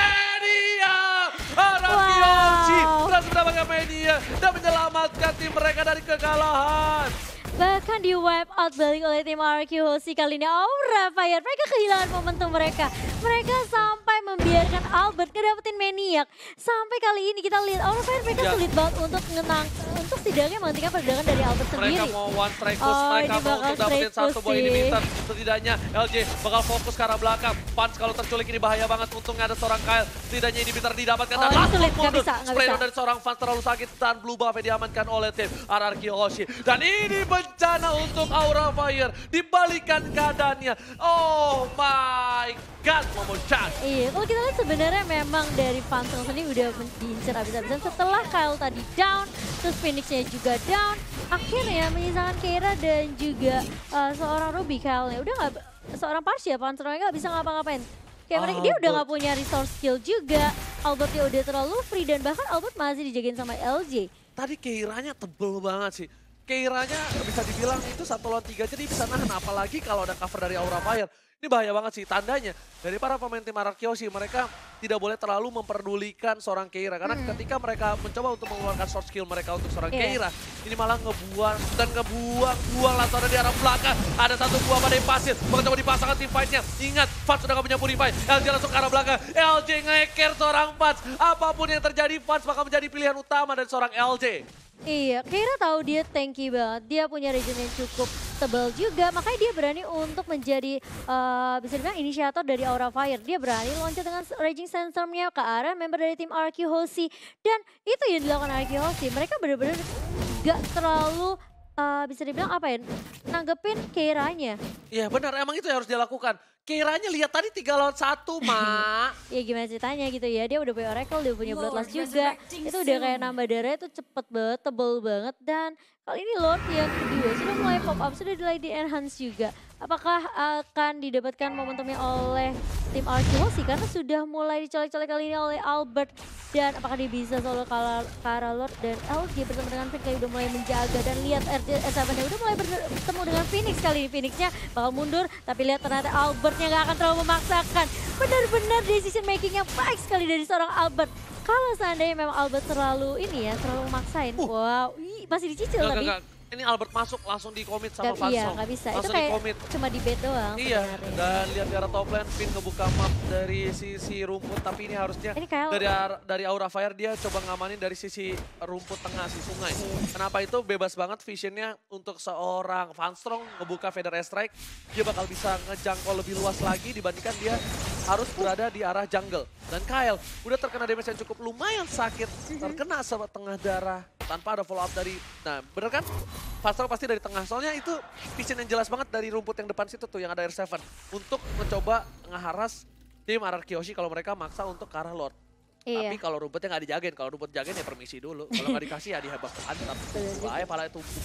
Mania! Araki Wow. Hoshi berhasil mendapatkan Mania dan menyelamatkan tim mereka dari kekalahan. Bahkan di wipe out balik oleh tim R Q Hoshi kali ini Aura Fire. Mereka kehilangan momentum mereka. Mereka sampai membiarkan Albert ngedapetin Maniac. Sampai kali ini kita lihat Aura Fire mereka Ya. sulit banget untuk mengenang, untuk setidaknya menghentikan pergerakan dari Albert sendiri. Mereka mau one strike push, Oh, mereka ini mau bakal untuk dapetin straight satu push buah sih. inhibitor. Setidaknya L J bakal fokus ke arah belakang. Punch kalau terculik ini bahaya banget. Untungnya ada seorang Kyle. Setidaknya inhibitor didapatkan Oh, dan ini langsung sulit, nggak mundur. bisa, nggak Spray bisa. down dari seorang fans terlalu sakit dan blue buff diamankan oleh tim R R Q Hoshi. Dan ini bencana untuk Aura Fire. Dibalikan keadaannya. Oh my god, Momo Chan. Iya, kalau kita lihat sebenarnya memang dari Phantom sendiri udah men- diincar habis-habisan setelah Kyle tadi down, terus Phoenix-nya juga down, akhirnya menyisakan Keira dan juga uh, seorang Ruby Kyle-nya. Udah nggak, seorang Parsia, Phantom-nya nggak bisa ngapa-ngapain. Kayak mereka, dia udah Albert. nggak punya resource skill juga, Albertnya udah terlalu free dan bahkan Albert masih dijagain sama L J. Tadi Keiranya tebel banget sih. Keiranya bisa dibilang itu satu lawan tiga, jadi bisa nahan. Apalagi kalau ada cover dari Aura Fire. Ini bahaya banget sih, tandanya dari para pemain tim R R Q Hoshi, mereka tidak boleh terlalu memperdulikan seorang Keira. Karena Hmm. ketika mereka mencoba untuk mengeluarkan short skill mereka untuk seorang Iya. Keira, ini malah ngebuang dan ngebuang, buang langsung ada di arah belakang. Ada satu buah badai pasir, mencoba dipasangkan tim fight-nya. Ingat, Fats sudah gak punya purify. L J langsung ke arah belakang, L J nge-care seorang Fats. Apapun yang terjadi, Fats bakal menjadi pilihan utama dari seorang L J. Iya, Keira tahu dia tanky banget, dia punya region yang cukup tebal juga, makanya dia berani untuk menjadi eh, bisa dibilang inisiator dari Aura Fire. Dia berani loncat dengan Raging Sandstorm-nya ke arah member dari tim R Q Hoshi, dan itu yang dilakukan R Q Hoshi. Mereka benar-benar gak terlalu eh, bisa dibilang apa ya, nanggepin Keiranya. Iya benar, emang itu yang harus dia lakukan. Keiranya lihat tadi tiga lawan satu, Mak. Ya gimana ceritanya gitu ya, dia udah punya Oracle, dia punya Bloodlust juga. Itu udah kayak nambah darah itu cepet banget, tebel banget. Dan kali ini Lord yang kedua sudah mulai pop up, sudah mulai di enhance juga. Apakah akan didapatkan momentumnya oleh tim R Q Hoshi karena sudah mulai dicolek-colek kali ini oleh Albert. Dan apakah dia bisa solo kalah Kara Lord dan L J bersama dengan Finn kali udah mulai menjaga. Dan lihat R J S tujuh udah mulai bertemu dengan Phoenix kali ini. Phoenixnya bakal mundur, tapi lihat ternyata Albertnya gak akan terlalu memaksakan. Benar-benar decision making yang baik sekali dari seorang Albert. Kalau seandainya memang Albert terlalu ini ya, terlalu memaksain. Uh. Wow, ih, masih dicicil Gak, tapi. gak, gak. Ini Albert masuk langsung di commit sama Gak, iya, Fansong. gak bisa. Itu Langsung kayak di commit. cuma di bait doang Iya, sebenarnya. dan lihat di arah top lane, Finn ngebuka map dari sisi rumput, tapi ini harusnya Ini Kyle. dari ar- dari Aura Fire dia coba ngamanin dari sisi rumput tengah, si sungai. Iya. Kenapa itu bebas banget visionnya untuk seorang Vanstrong ngebuka Feather Strike, dia bakal bisa ngejangkau lebih luas lagi dibandingkan dia harus berada di arah jungle. Dan Kyle udah terkena damage yang cukup lumayan sakit, terkena setengah darah tanpa ada follow up dari, nah bener kan? Vanstrong pasti dari tengah, soalnya itu vision yang jelas banget dari rumput yang depan situ tuh yang ada R tujuh untuk mencoba ngeharas tim R R Q Hoshi kalau mereka maksa untuk ke arah Lord. Iya. Tapi kalau rumputnya nggak dijagain, kalau rumput jagain ya permisi dulu. Kalau nggak dikasih ya dihebak antar. Bener juga. Bahaya pala tumpuk.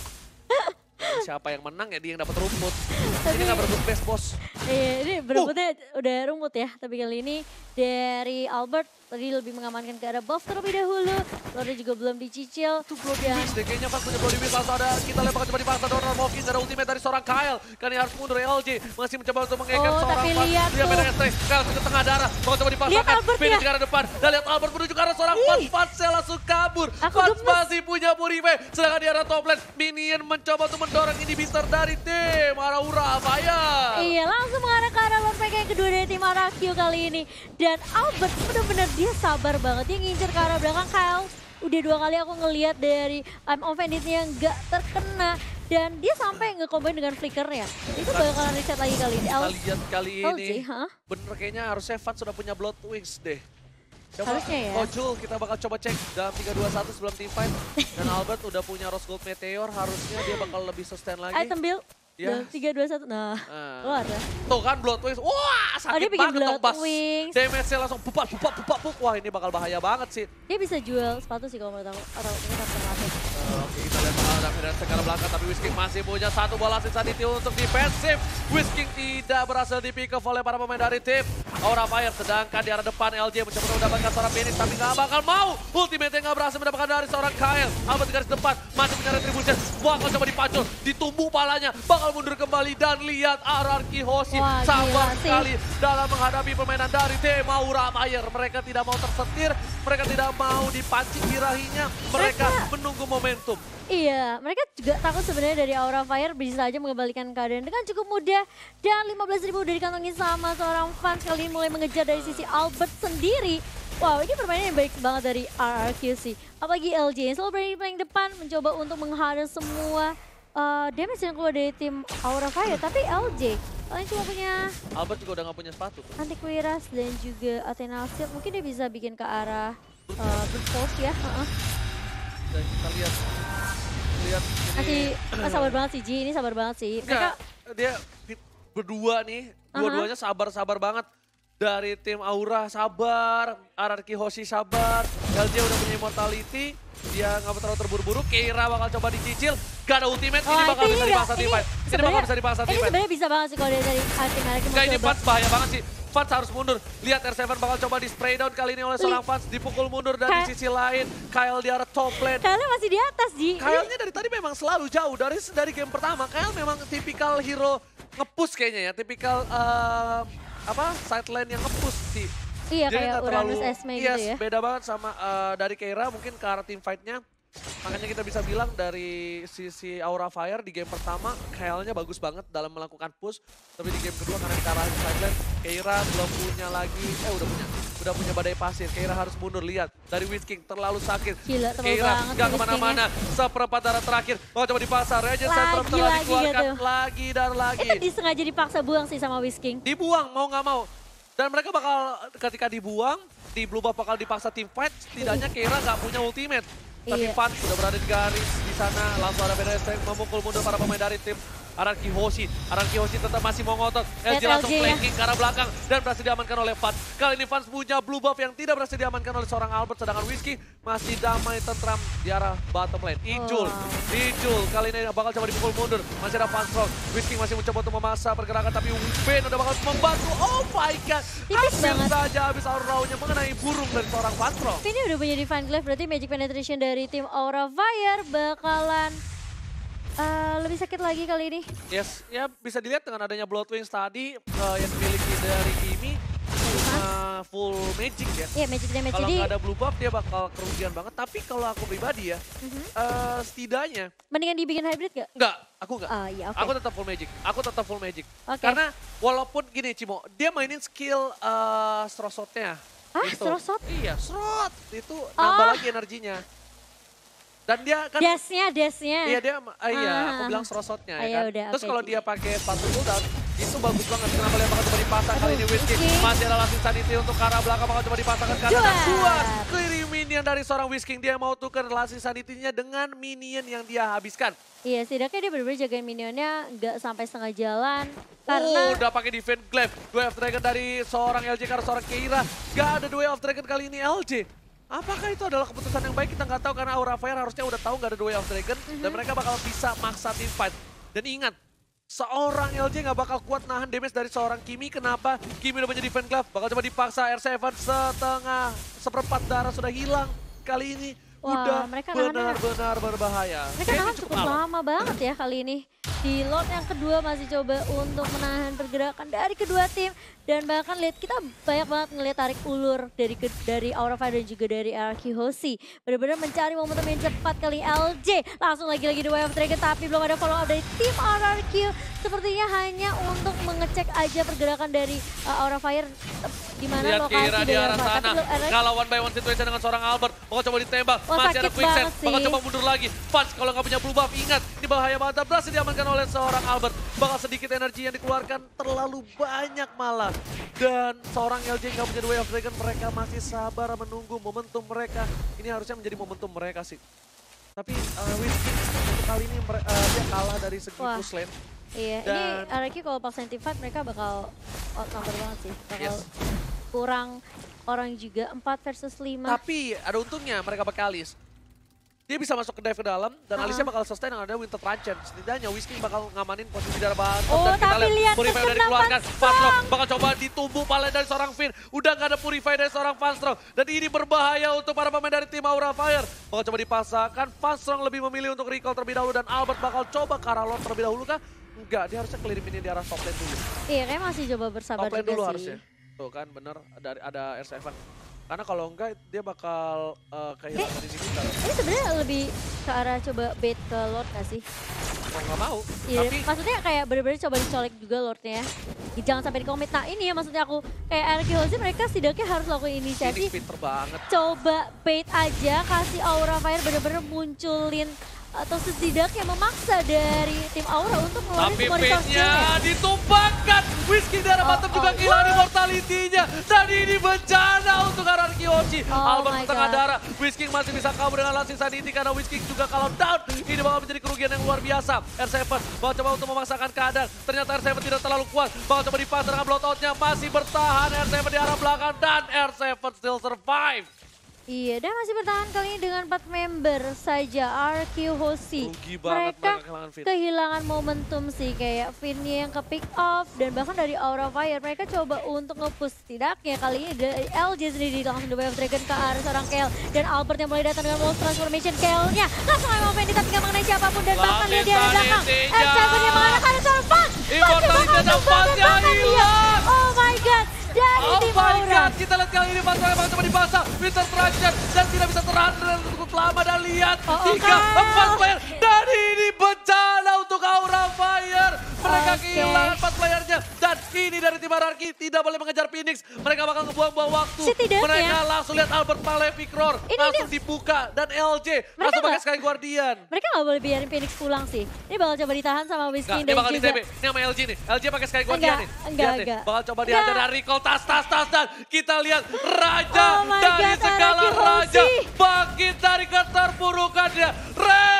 Dan siapa yang menang ya dia yang dapat rumput. Tapi- Ini nggak berebut best bos. Iya, ini berebutnya udah rumput ya. Tapi kali ini dari Albert tadi lebih mengamankan ke arah buff terlebih dahulu. Lordnya juga belum dicicil. Itu Bloody Wings deh, kayaknya pas punya Bloody Wings langsung ada kita lempar coba dipaksa Donald Mocking, gak ada ultimate dari seorang Kyle. Kan ini harus mundur, L J masih mencoba untuk mengejar Oh, seorang tapi Fans. lihat Dia tuh. pedang S T, Kyle ke tengah darah, mau coba Lihat dipaksakan, Albert finish ya. ke arah depan. Dan lihat Albert menuju ke arah seorang Fans, Ih. Fansnya langsung kabur. Aku Fans gemes. masih punya Murife, sedangkan di arah top lane, Minion mencoba untuk mendorong inhibitor dari tim Araura Fire. Iya, langsung mengarah ke arah Lord mereka yang kedua dari tim Arakio kali ini. Dan Albert benar-benar dia sabar banget, dia ngincer ke arah belakang Kyle. Udah dua kali aku ngelihat dari I'm offended-nya nggak terkena. Dan dia sampai nge-combine dengan flickernya. Itu bakalan reset lagi kali ini. Kita lihat kali L J, ini, hah? bener kayaknya harusnya Fans sudah punya Blood Wings deh. Coba, Harusnya ya. Ojul kita bakal coba cek dalam tiga dua satu sebelum team fight. Dan Albert udah punya Rose Gold Meteor, harusnya dia bakal lebih sustain lagi. Item build. Ya. Dan tiga, dua, satu. Nah, Nah. keluar ya. Tuh kan Blood Wings, wah Oh, dia sakit bikin banget dong Blood Bas. Wings. Damage-nya langsung pupak, pupak, pupak, pupak. Wah ini bakal bahaya banget sih. Dia bisa jual sepatu sih kalau menurut aku. Atau mungkin alternatif. Uh, Oke kita lihat ada Federasi ke arah belakang, tapi Whisking masih punya satu bola sisa di tim untuk defensif. Whisking tidak berhasil di pick up oleh para pemain dari tim Aura Fire. Sedangkan di arah depan L J mencoba mendapatkan seorang Phoenix, tapi nggak bakal mau. Ultimate-nya nggak berhasil mendapatkan dari seorang Kyle. Albert di garis depan, masih punya retribution. Wah kalau coba dipacul, ditumbuh palanya, bakal mundur kembali. Dan lihat Ararki Hoshi Wah, sabar gila sih. sekali dalam menghadapi permainan dari tim Aura Fire. Mereka tidak mau tersetir, mereka tidak mau dipancing birahinya, mereka Mereka- menunggu momentum. Iya, mereka juga takut sebenarnya dari Aura Fire bisa aja mengembalikan keadaan dengan cukup mudah. Dan lima belas ribu udah dikantongin sama seorang fans kali ini mulai mengejar dari sisi Albert sendiri. Wow, ini permainan yang baik banget dari R R Q sih. Apalagi L J yang selalu berani di paling depan mencoba untuk menghadang semua uh, damage yang keluar dari tim Aura Fire. Tapi L J, kalian cuma punya Albert juga udah gak punya sepatu. Antiquiras dan juga Athena Shield. Mungkin dia bisa bikin ke arah uh, Brute Force ya. Uh-uh. Dan kita lihat, lihat Masih ini. ah, sabar banget sih Ji, ini sabar banget sih. Mereka Enggak, dia berdua nih, dua-duanya sabar-sabar banget. Dari tim Aura sabar, Ararki Hoshi sabar, L J udah punya immortality, dia nggak terlalu terburu-buru, Keira bakal coba dicicil, gak ada ultimate, ini Wah, bakal itu bisa ini dipaksa nggak- team ini fight. Ini bakal sebenarnya- bisa dipaksa ini team fight. sebenarnya bisa banget sih kalau dari dari tim mereka mau Enggak, ini coba. Fans bahaya banget sih. Fans harus mundur. Lihat R tujuh bakal coba di spray down kali ini oleh seorang Fans. Dipukul mundur dan di Kayak- sisi lain, Kyle di arah top lane. Kalian masih di atas Ji. Kyle-nya dari tadi memang selalu jauh. Dari dari game pertama, Kyle memang tipikal hero nge-push kayaknya ya. Tipikal eh, apa side lane yang nge-push sih. Iya Jadi kayak nggak Uranus terlalu- Esme yes, gitu ya. beda banget sama eh, dari Keira mungkin ke arah team fight-nya. Makanya kita bisa bilang dari sisi Aura Fire di game pertama, Kyle-nya bagus banget dalam melakukan push. Tapi di game kedua karena ke arah side lane, Keira belum punya lagi, eh udah punya, udah punya badai pasir. Keira harus mundur, lihat. Dari Whisking terlalu sakit. Gila, tebal Keira banget nggak nih kemana-mana. Seperempat darah terakhir, mau coba di pasar. Regent Lagi, Centrum telah lagi dikeluarkan gitu. lagi dan lagi. Itu disengaja dipaksa buang sih sama Whisking. Dibuang mau nggak mau. Dan mereka bakal ketika dibuang, di blue buff bakal dipaksa team fight, setidaknya Keira nggak punya ultimate. Tapi Iya. Fans sudah berada di garis di sana, langsung ada Federasi memukul mundur para pemain dari tim Ararki Hoshi. Ararki Hoshi tetap masih mau ngotot. L J Lihat langsung L J ya. flanking ke arah belakang dan berhasil diamankan oleh Fans. Kali ini Fans punya blue buff yang tidak berhasil diamankan oleh seorang Albert, sedangkan Whiskey masih damai tentram di arah bottom lane. Ijul, Wow. Ijul kali ini bakal coba dipukul mundur. Masih ada Fans roll. Whiskey masih mencoba untuk memaksa pergerakan, tapi Ben udah bakal membantu. Oh my god, Tipis hampir banget. saja habis aura-nya mengenai burung dari seorang Fans roll. Ini udah punya Divine Glaive, berarti Magic Penetration dari tim Aura Fire bakalan eh, lebih sakit lagi kali ini. Yes, ya bisa dilihat dengan adanya Blood Wings tadi eh, yang dimiliki dari Kimi cuma full magic ya. Iya, Magic Damage. Kalau Jadi nggak ada blue buff dia bakal kerugian banget. Tapi kalau aku pribadi ya, Mhm. eh, setidaknya mendingan dibikin hybrid gak? enggak, aku enggak. Ah iya, oke. Aku tetap full magic. Aku tetap full magic. Oke. Karena walaupun gini Cimo, dia mainin skill uh, strosotnya. Ah, Gitu. strosot? Iya, strot. Itu nambah Oh. lagi energinya. Dan dia kan Dasnya, dasnya. iya dia ah, iya, Ah, aku ah, bilang ah. strosotnya Ah, ya ya kan. udah, Terus oke. kalau dia pakai sepatu cooldown, itu bagus banget. Kenapa dia bakal coba dipasang kali ini Aduh, Whisky. Whisky. Masih ada lasting sanity untuk ke arah belakang, bakal coba dipasangkan ke arah Juar. Juar. Kirim minion dari seorang Whisky. Dia mau tukar lasting sanity-nya dengan minion yang dia habiskan. Iya, setidaknya dia benar-benar jagain minionnya nggak sampai setengah jalan. Oh, Karena udah pakai defense glaive. Dua of Dragon dari seorang L J karena seorang Keira. Gak ada dua of Dragon kali ini L J. Apakah itu adalah keputusan yang baik? Kita nggak tahu karena Aura Fire harusnya udah tahu nggak ada dua of Dragon. Dan mereka bakal bisa maksa team fight. Dan ingat, Seorang L J nggak bakal kuat nahan damage dari seorang Kimi. Kenapa? Kimi udah menjadi fan glove. Bakal coba dipaksa. R tujuh setengah, seperempat darah sudah hilang. Kali ini Wah, udah mereka nahan- benar-benar berbahaya. Mereka Game nahan ini cukup lama banget ya kali ini. Di lot yang kedua masih coba untuk menahan pergerakan dari kedua tim. Dan bahkan lihat kita banyak banget ngelihat tarik ulur dari ke, dari Aura Fire dan juga dari R Q Hoshi. Benar-benar mencari momentum yang cepat kali L J. Langsung lagi-lagi di Way of Dragon tapi belum ada follow up dari tim R R Q. Sepertinya hanya untuk mengecek aja pergerakan dari uh, Aura Fire. Di mana Lihat lokasi Kira di dari arah Aura Fire. sana. Tapi belum ada- Kalau one by one situation dengan seorang Albert. Bakal coba ditembak. Wah, Masih ada sakit quicksand. banget Bakal sih. coba mundur lagi. Fans kalau nggak punya blue buff. Ingat, ini bahaya banget. Berhasil diamankan oleh seorang Albert. Bakal sedikit energi yang dikeluarkan. Terlalu banyak malah. Dan seorang L J nggak punya Way of Dragon. Mereka masih sabar menunggu momentum mereka. Ini harusnya menjadi momentum mereka sih. Tapi uh, Whiskey untuk kali ini mere- uh, dia kalah dari segi Wah. push lane. Iya, Dan- ini R R Q kalau pas fight mereka bakal outnumber banget sih. Bakal Yes. kurang orang juga, empat versus lima. Tapi ada untungnya mereka pakai Alice. Dia bisa masuk ke dive ke dalam dan Uh-uh. Alice bakal sustain yang ada Winter Truncheon. Setidaknya Whiskey bakal ngamanin posisi darah bottom Oh, dan kita tapi lihat Purify udah kesenangan dikeluarkan. Strong. Fanstrong bakal coba ditumbuh pala dari seorang Finn. Udah gak ada Purify dari seorang Fanstrong. Dan ini berbahaya untuk para pemain dari tim Aura Fire. Bakal coba dipaksakan. Fanstrong lebih memilih untuk recall terlebih dahulu dan Albert bakal coba ke arah Lord terlebih dahulu kah? Enggak, dia harusnya clear ini di arah top lane dulu. Iya, kayak masih coba bersabar Top lane juga dulu sih. harusnya. Tuh kan bener, ada, ada R tujuh. Karena kalau enggak dia bakal uh, kehilangan ini kita. Ini sebenarnya lebih ke arah coba bait ke Lord gak sih? Mau nggak mau. Iya, Tapi maksudnya kayak bener-bener coba dicolek juga Lordnya ya. Jangan sampai dikomit. Nah ini ya maksudnya aku, kayak R Q Hoshi mereka setidaknya harus lakukan inisiasi. ini pinter banget. Coba bait aja, kasih Aura Fire bener-bener munculin atau setidaknya memaksa dari tim Aura untuk ngeluarin Tapi semua resource pinnya skill-nya. ditumpangkan. Whiskey darah Oh, bottom oh, juga oh. kehilangan immortality-nya. Dan ini bencana untuk R R Q Hoshi. Oh Albert my setengah God. darah. Whiskey masih bisa kabur dengan Lasting Sanity karena Whiskey juga kalau down. Ini bakal menjadi kerugian yang luar biasa. R tujuh bakal coba untuk memaksakan keadaan. Ternyata R tujuh tidak terlalu kuat. Bakal coba dipasar dengan blowout-nya. Masih bertahan R tujuh di arah belakang. Dan R tujuh still survive. Iya, dan masih bertahan kali ini dengan empat member saja R Q Hoshi. Rugi banget Mereka mereka kehilangan Finn. kehilangan momentum sih, kayak Finn-nya yang ke pick off dan bahkan dari Aura Fire mereka coba untuk nge-push. Setidaknya kali ini dari L J sendiri langsung The Way of Dragon ke arah seorang Kayle dan Albert yang mulai datang dengan Wolf Transformation. Kayle-nya langsung memang Fendi tapi nggak mengenai siapapun dan bahkan lihat dia di belakang. Lasting R tujuh yang mengarahkan seorang Fang. Immortality dan Fangnya hilang. Oh my god, dari Oh tim my Aura. god, kita lihat kali ini Fanstrong emang coba dipaksa. Winter Truncheon dan tidak bisa tertahan cukup lama dan lihat. Oh, oh, Tiga, Kyle. empat player. Dan ini bencana untuk Aura Fire. Mereka Oke. kehilangan empat playernya. Dan ini dari tim R R Q tidak boleh mengejar Phoenix. Mereka bakal ngebuang-buang waktu. Setidaknya- Mereka langsung lihat Albert Malefic Roar. Ini Langsung dibuka. Dan L J langsung pakai nggak- Sky Guardian. Mereka nggak boleh biarin Phoenix pulang sih. Ini bakal coba ditahan sama Whiskey Enggak, dan dia bakal di juga... T B. Ini sama L G nih. L G pakai Sky Guardian Enggak, nih. enggak, Lihat nih, enggak. bakal coba Enggak. dihajar dari recall tas, tas, tas, tas. Kita lihat Raja Oh my dari God, segala R R Q Raja. Hoshi. Bangkit dari keterpurukannya. Red